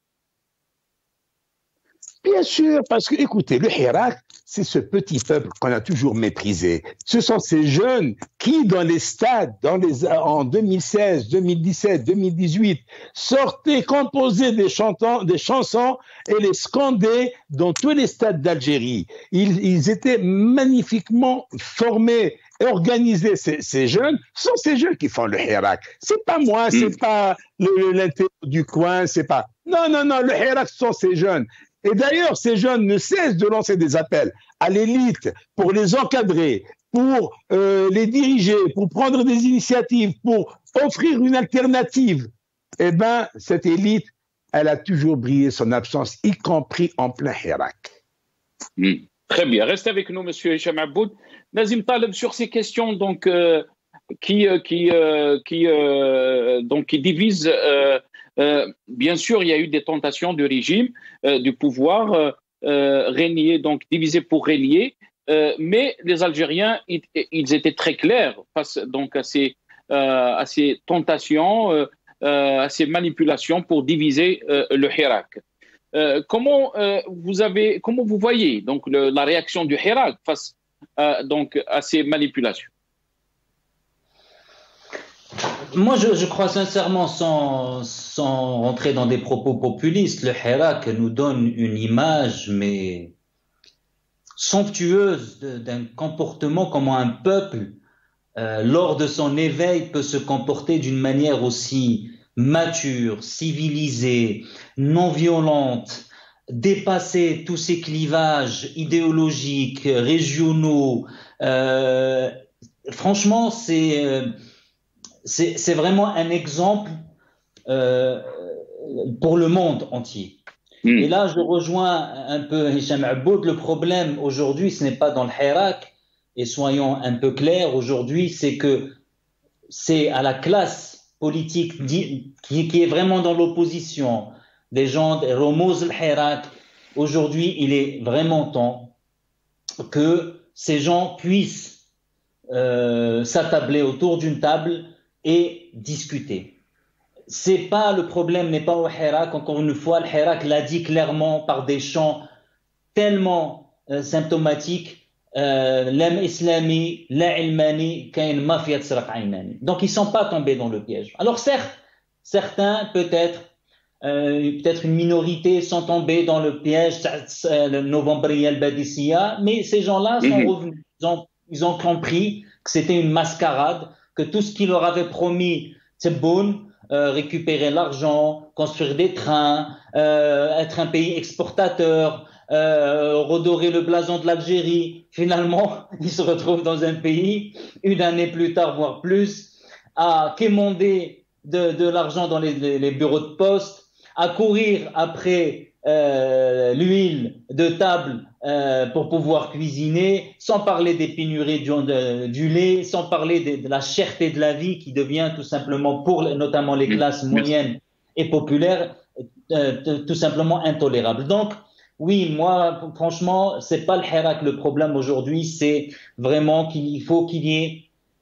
Bien sûr, parce que, écoutez, le Hirak, c'est ce petit peuple qu'on a toujours méprisé. Ce sont ces jeunes qui, dans les stades, en 2016, 2017, 2018, sortaient, composaient des chansons et les scandaient dans tous les stades d'Algérie. Ils étaient magnifiquement formés et organisés, ces jeunes. Ce sont ces jeunes qui font le Hirak. C'est pas moi, c'est pas l'intello du coin, c'est pas... Non, le Hirak, ce sont ces jeunes. Et d'ailleurs, ces jeunes ne cessent de lancer des appels à l'élite pour les encadrer, pour les diriger, pour prendre des initiatives, pour offrir une alternative. Eh bien, cette élite, elle a toujours brillé son absence, y compris en plein Hirak. Très bien. Restez avec nous, Monsieur Hicham Aboud. Nazim Taleb, sur ces questions donc, qui divisent... bien sûr, il y a eu des tentations du régime, du pouvoir, régner, donc diviser pour régner, mais les Algériens, ils étaient très clairs face donc à ces tentations, à ces manipulations pour diviser le Hirak. Comment vous voyez donc la réaction du Hirak face donc à ces manipulations? Moi, je crois sincèrement, sans rentrer dans des propos populistes, le Hirak nous donne une image, mais somptueuse d'un comportement, comment un peuple, lors de son éveil, peut se comporter d'une manière aussi mature, civilisée, non violente, dépasser tous ces clivages idéologiques, régionaux. Franchement, c'est vraiment un exemple pour le monde entier. Et là, je rejoins un peu Hicham Aboud. Le problème aujourd'hui, ce n'est pas dans le Hirak, et soyons un peu clairs, aujourd'hui, c'est que c'est à la classe politique qui est vraiment dans l'opposition, des gens, des Romoz al-Hirak. Aujourd'hui, il est vraiment temps que ces gens puissent s'attabler autour d'une table et discuter. Le problème n'est pas au Hirak. Encore une fois, le Hirak l'a dit clairement par des chants tellement symptomatiques. L'âme islami, la ilmani, kain mafia tsraq aymani. Donc ils ne sont pas tombés dans le piège. Alors certes, certains peut-être une minorité sont tombés dans le piège le novembrier al-Badissia, mais ces gens-là sont revenus. Ils ont compris que c'était une mascarade, que tout ce qu'il leur avait promis, c'est bon, récupérer l'argent, construire des trains, être un pays exportateur, redorer le blason de l'Algérie. Finalement, ils se retrouvent dans un pays, une année plus tard, voire plus, à quémander de l'argent dans les bureaux de poste, à courir après l'huile de table pour pouvoir cuisiner, sans parler des pénuries du lait, sans parler de la cherté de la vie qui devient tout simplement, pour notamment les classes moyennes et populaires, tout simplement intolérable. Donc, oui, moi, franchement, c'est pas le Hirak le problème aujourd'hui, c'est vraiment qu'il faut qu'il y ait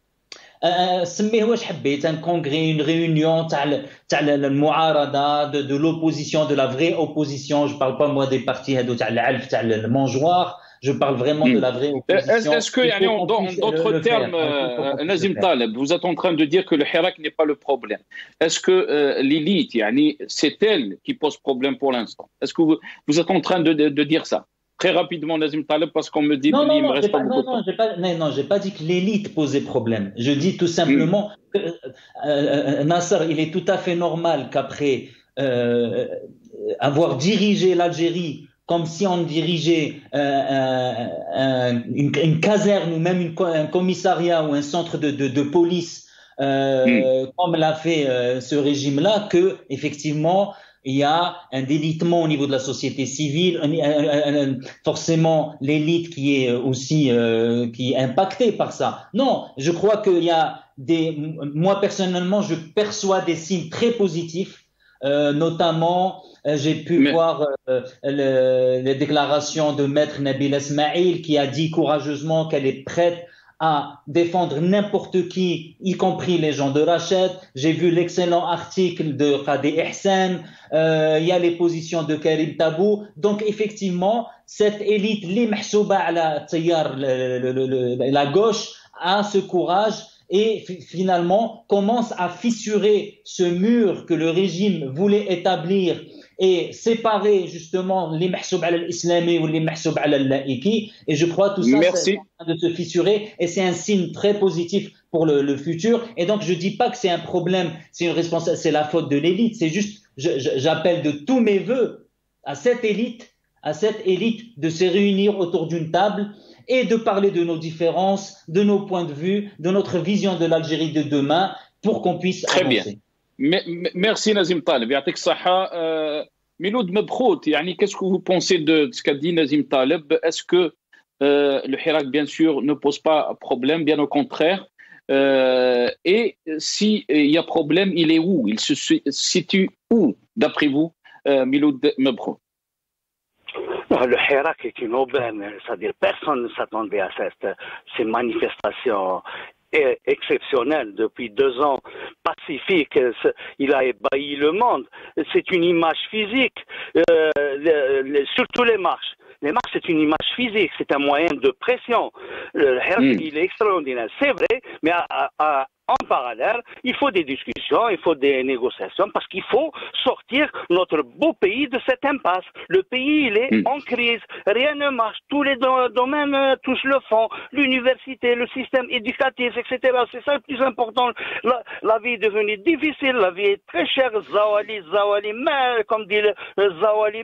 سميه واش حبيت un congrès, une réunion تاع المعارضه de l'opposition, de la vraie opposition. Je parle pas moi des partis هادو تاع العلف تاع المنجوار, je parle vraiment de la vraie opposition. Est-ce que en d'autres termes, Nazim Taleb, vous êtes en train de dire que le Hirak n'est pas le problème? Est-ce que l'élite, c'est elle qui pose problème pour l'instant? Est-ce que vous êtes en train de dire ça? Très rapidement, Nazim Taleb, parce qu'on me dit qu'il me reste pas beaucoup de temps. Non, j'ai pas dit que l'élite posait problème. Je dis tout simplement que Nasser, il est tout à fait normal qu'après avoir dirigé l'Algérie comme si on dirigeait une caserne ou même un commissariat ou un centre de police, comme l'a fait ce régime-là, que effectivement il y a un délitement au niveau de la société civile, forcément l'élite qui est aussi qui est impactée par ça. Non, je crois qu'il y a moi personnellement, je perçois des signes très positifs. Notamment, j'ai pu voir les déclarations de Maître Nabil Esmaïl qui a dit courageusement qu'elle est prête à défendre n'importe qui, y compris les gens de Rached. J'ai vu l'excellent article de Khadi Ihsan. Il y a les positions de Karim Tabou. Donc effectivement, cette élite, li mahsouba ala tiyar, la gauche, a ce courage et finalement commence à fissurer ce mur que le régime voulait établir et séparer justement les mahsoub ala l'islami ou les mahsoub ala laïki. Et je crois tout ça c'est en train de se fissurer et c'est un signe très positif pour le futur. Et donc je dis pas que c'est un problème, c'est une responsabilité, c'est la faute de l'élite. C'est juste, j'appelle de tous mes vœux à cette élite de se réunir autour d'une table et de parler de nos différences, de nos points de vue, de notre vision de l'Algérie de demain pour qu'on puisse avancer. Merci Nazim Taleb. Yatik Saha. Miloud Mebkhout, qu'est-ce que vous pensez de ce qu'a dit Nazim Taleb? Est-ce que le Hirak, bien sûr, ne pose pas problème, bien au contraire? Et s'il y a problème, il est où? Il se situe où, d'après vous, Miloud Mebkhout? Le Hirak est une aubaine, c'est-à-dire personne ne s'attendait à ces manifestations exceptionnelles depuis 2 ans, pacifiques. Il a ébahi le monde. C'est une image physique, surtout les marches. Les marches, c'est une image physique, c'est un moyen de pression. Le Hirak, il est extraordinaire, c'est vrai, mais en parallèle, il faut des discussions, il faut des négociations, parce qu'il faut sortir notre beau pays de cette impasse. Le pays, il est en crise, rien ne marche, tous les domaines touchent le fond, l'université, le système éducatif, etc. C'est ça le plus important. La vie est devenue difficile, la vie est très chère. Zawali, comme dit le Zawali,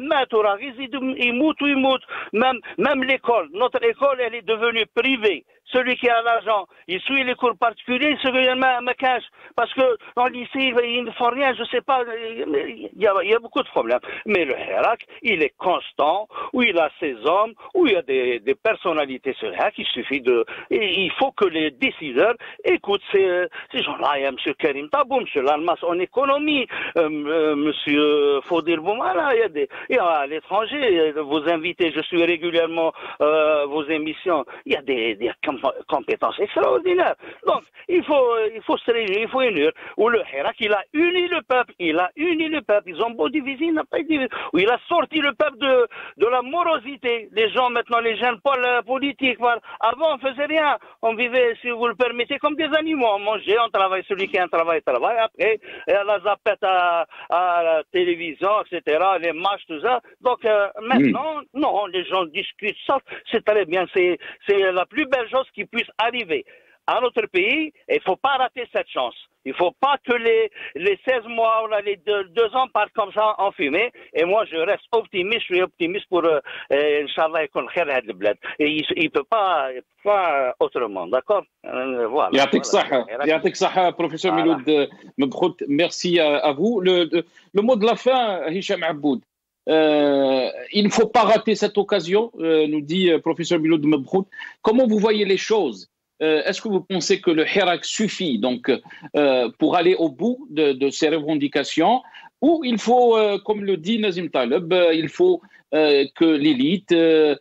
même l'école, notre école, elle est devenue privée. Celui qui a l'argent, il suit les cours particuliers, celui qui me cache. Parce que dans le lycée, ils ne font rien, je sais pas, il y a beaucoup de problèmes. Mais le Hirak, il est constant, où il a ses hommes, où il y a des personnalités sur le Hirak, il faut que les décideurs écoutent ces gens-là. Il y a M. Karim Tabou, M. Lalmas en économie, M. Faudir Boumala, il y a à l'étranger, vos invités, je suis régulièrement vos émissions, il y a des compétences extraordinaires. Donc, il faut se réunir, il faut unir. Où le Hirak, il a uni le peuple, Ils ont beau diviser, il n'a pas divisé. Où il a sorti le peuple de la morosité. Les gens, maintenant, les jeunes politiques, voilà. Avant, on faisait rien. On vivait, si vous le permettez, comme des animaux. On mangeait, on travaillait. Celui qui a un travail. Après, la zapette à la télévision, etc., les matchs, tout ça. Donc, maintenant, non, les gens discutent ça. C'est très bien. C'est la plus belle chose qui puisse arriver à notre pays, et il ne faut pas rater cette chance. Il ne faut pas que les 16 mois ou les 2 ans partent comme ça en fumée. Et moi, je reste optimiste, je suis optimiste pour, Inch'Allah, et il ne peut pas autrement, d'accord? Voilà. Yatik Saha, professeur Miloud Mebkhout, merci à vous. Le mot de la fin, Hicham Aboud. Il ne faut pas rater cette occasion, nous dit professeur Miloud Mebkhout. Comment vous voyez les choses? Est-ce que vous pensez que le Hirak suffit donc pour aller au bout de ces revendications, ou il faut, comme le dit Nazim Taleb, il faut que l'élite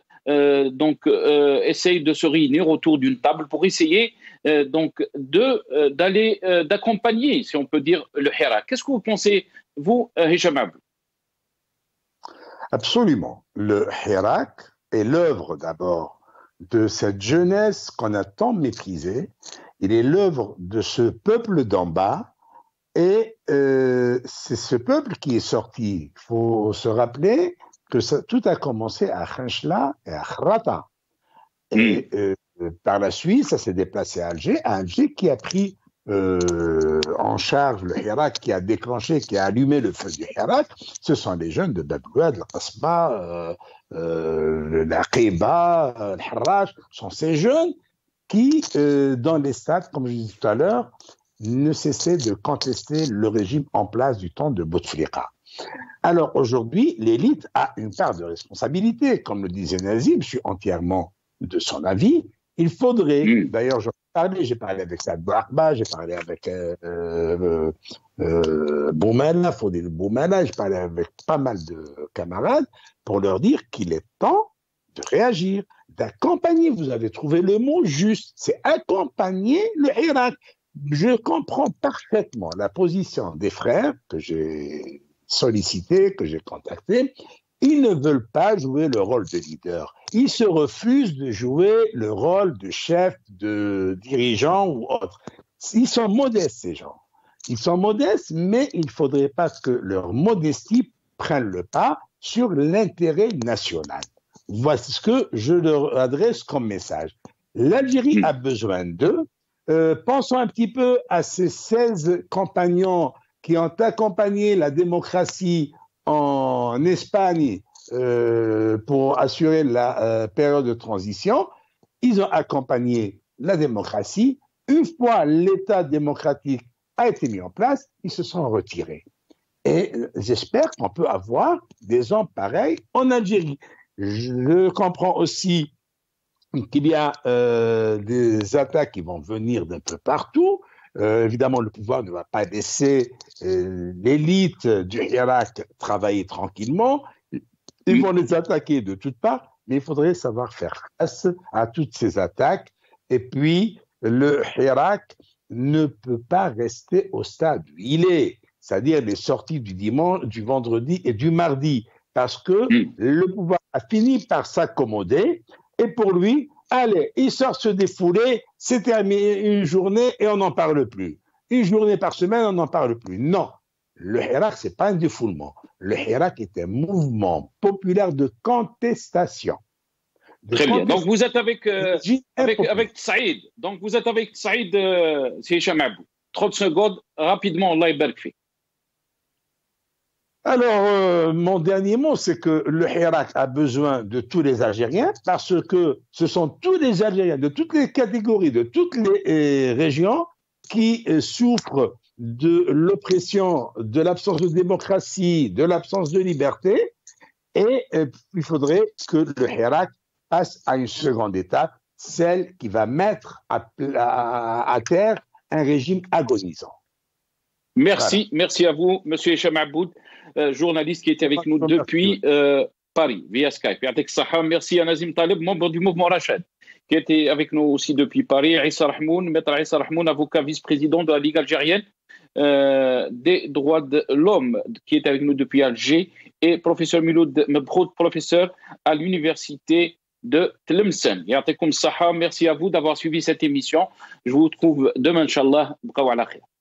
essaye de se réunir autour d'une table pour essayer d'accompagner, si on peut dire, le Hirak. Qu'est-ce que vous pensez, vous, Hicham Aboud? Absolument. Le Hirak est l'œuvre d'abord de cette jeunesse qu'on a tant méprisée. Il est l'œuvre de ce peuple d'en bas et c'est ce peuple qui est sorti. Il faut se rappeler que tout a commencé à Khenchela et à Khrata. Et par la suite, ça s'est déplacé à Alger qui a pris en charge le Hirak, qui a déclenché, qui a allumé le feu du Hirak. Ce sont les jeunes de Babouad, le Qasba, la Qiba, le Harrach, sont ces jeunes qui, dans les stades, comme je disais tout à l'heure, ne cessaient de contester le régime en place du temps de Bouteflika. Alors aujourd'hui, l'élite a une part de responsabilité. Comme le disait Nazim, je suis entièrement de son avis. Il faudrait, d'ailleurs, j'ai parlé avec Saad Bouakba, j'ai parlé avec Boumela, Fodil Boumela, j'ai parlé avec pas mal de camarades pour leur dire qu'il est temps de réagir, d'accompagner. Vous avez trouvé le mot juste, c'est accompagner le Hirak. Je comprends parfaitement la position des frères que j'ai sollicités, que j'ai contactés. Ils ne veulent pas jouer le rôle de leader. Ils se refusent de jouer le rôle de chef, de dirigeant ou autre. Ils sont modestes, ces gens. Ils sont modestes, mais il ne faudrait pas que leur modestie prenne le pas sur l'intérêt national. Voici ce que je leur adresse comme message. L'Algérie a besoin d'eux. Pensons un petit peu à ces 16 compagnons qui ont accompagné la démocratie en Espagne pour assurer la période de transition. Ils ont accompagné la démocratie. Une fois l'État démocratique a été mis en place, ils se sont retirés. Et j'espère qu'on peut avoir des hommes pareils en Algérie. Je comprends aussi qu'il y a des attaques qui vont venir d'un peu partout. Évidemment, le pouvoir ne va pas laisser l'élite du Hirak travailler tranquillement. Ils vont les attaquer de toutes parts, mais il faudrait savoir faire face à toutes ces attaques. Et puis, le Hirak ne peut pas rester au stade où il est, c'est-à-dire les sorties du dimanche, du vendredi et du mardi, parce que le pouvoir a fini par s'accommoder. Et pour lui, allez, il sort se défouler, c'est terminé une journée et on n'en parle plus. Une journée par semaine, on n'en parle plus. Non, le Hirak, ce n'est pas un défoulement. Le Hirak est un mouvement populaire de contestation. Très bien. Donc vous êtes avec Saïd. Donc vous êtes avec Saïd Hicham Aboud. 30 secondes, rapidement, Allah yabarak fik. Alors, mon dernier mot, c'est que le Hirak a besoin de tous les Algériens parce que ce sont tous les Algériens de toutes les catégories, de toutes les régions qui souffrent de l'oppression, de l'absence de démocratie, de l'absence de liberté. Et il faudrait que le Hirak passe à une seconde étape, celle qui va mettre à terre un régime agonisant. Merci, merci à vous, Monsieur Hicham Aboud, journaliste qui était avec nous depuis Paris, via Skype. Merci à Nazim Taleb, membre du mouvement Rachad, qui était avec nous aussi depuis Paris. Issa Rahmoun, maître Issa Rahmoun, avocat vice-président de la Ligue algérienne des droits de l'homme, qui est avec nous depuis Alger, et professeur Miloud Mebroud, professeur à l'université de Tlemcen. Merci à vous d'avoir suivi cette émission. Je vous retrouve demain, Inch'Allah.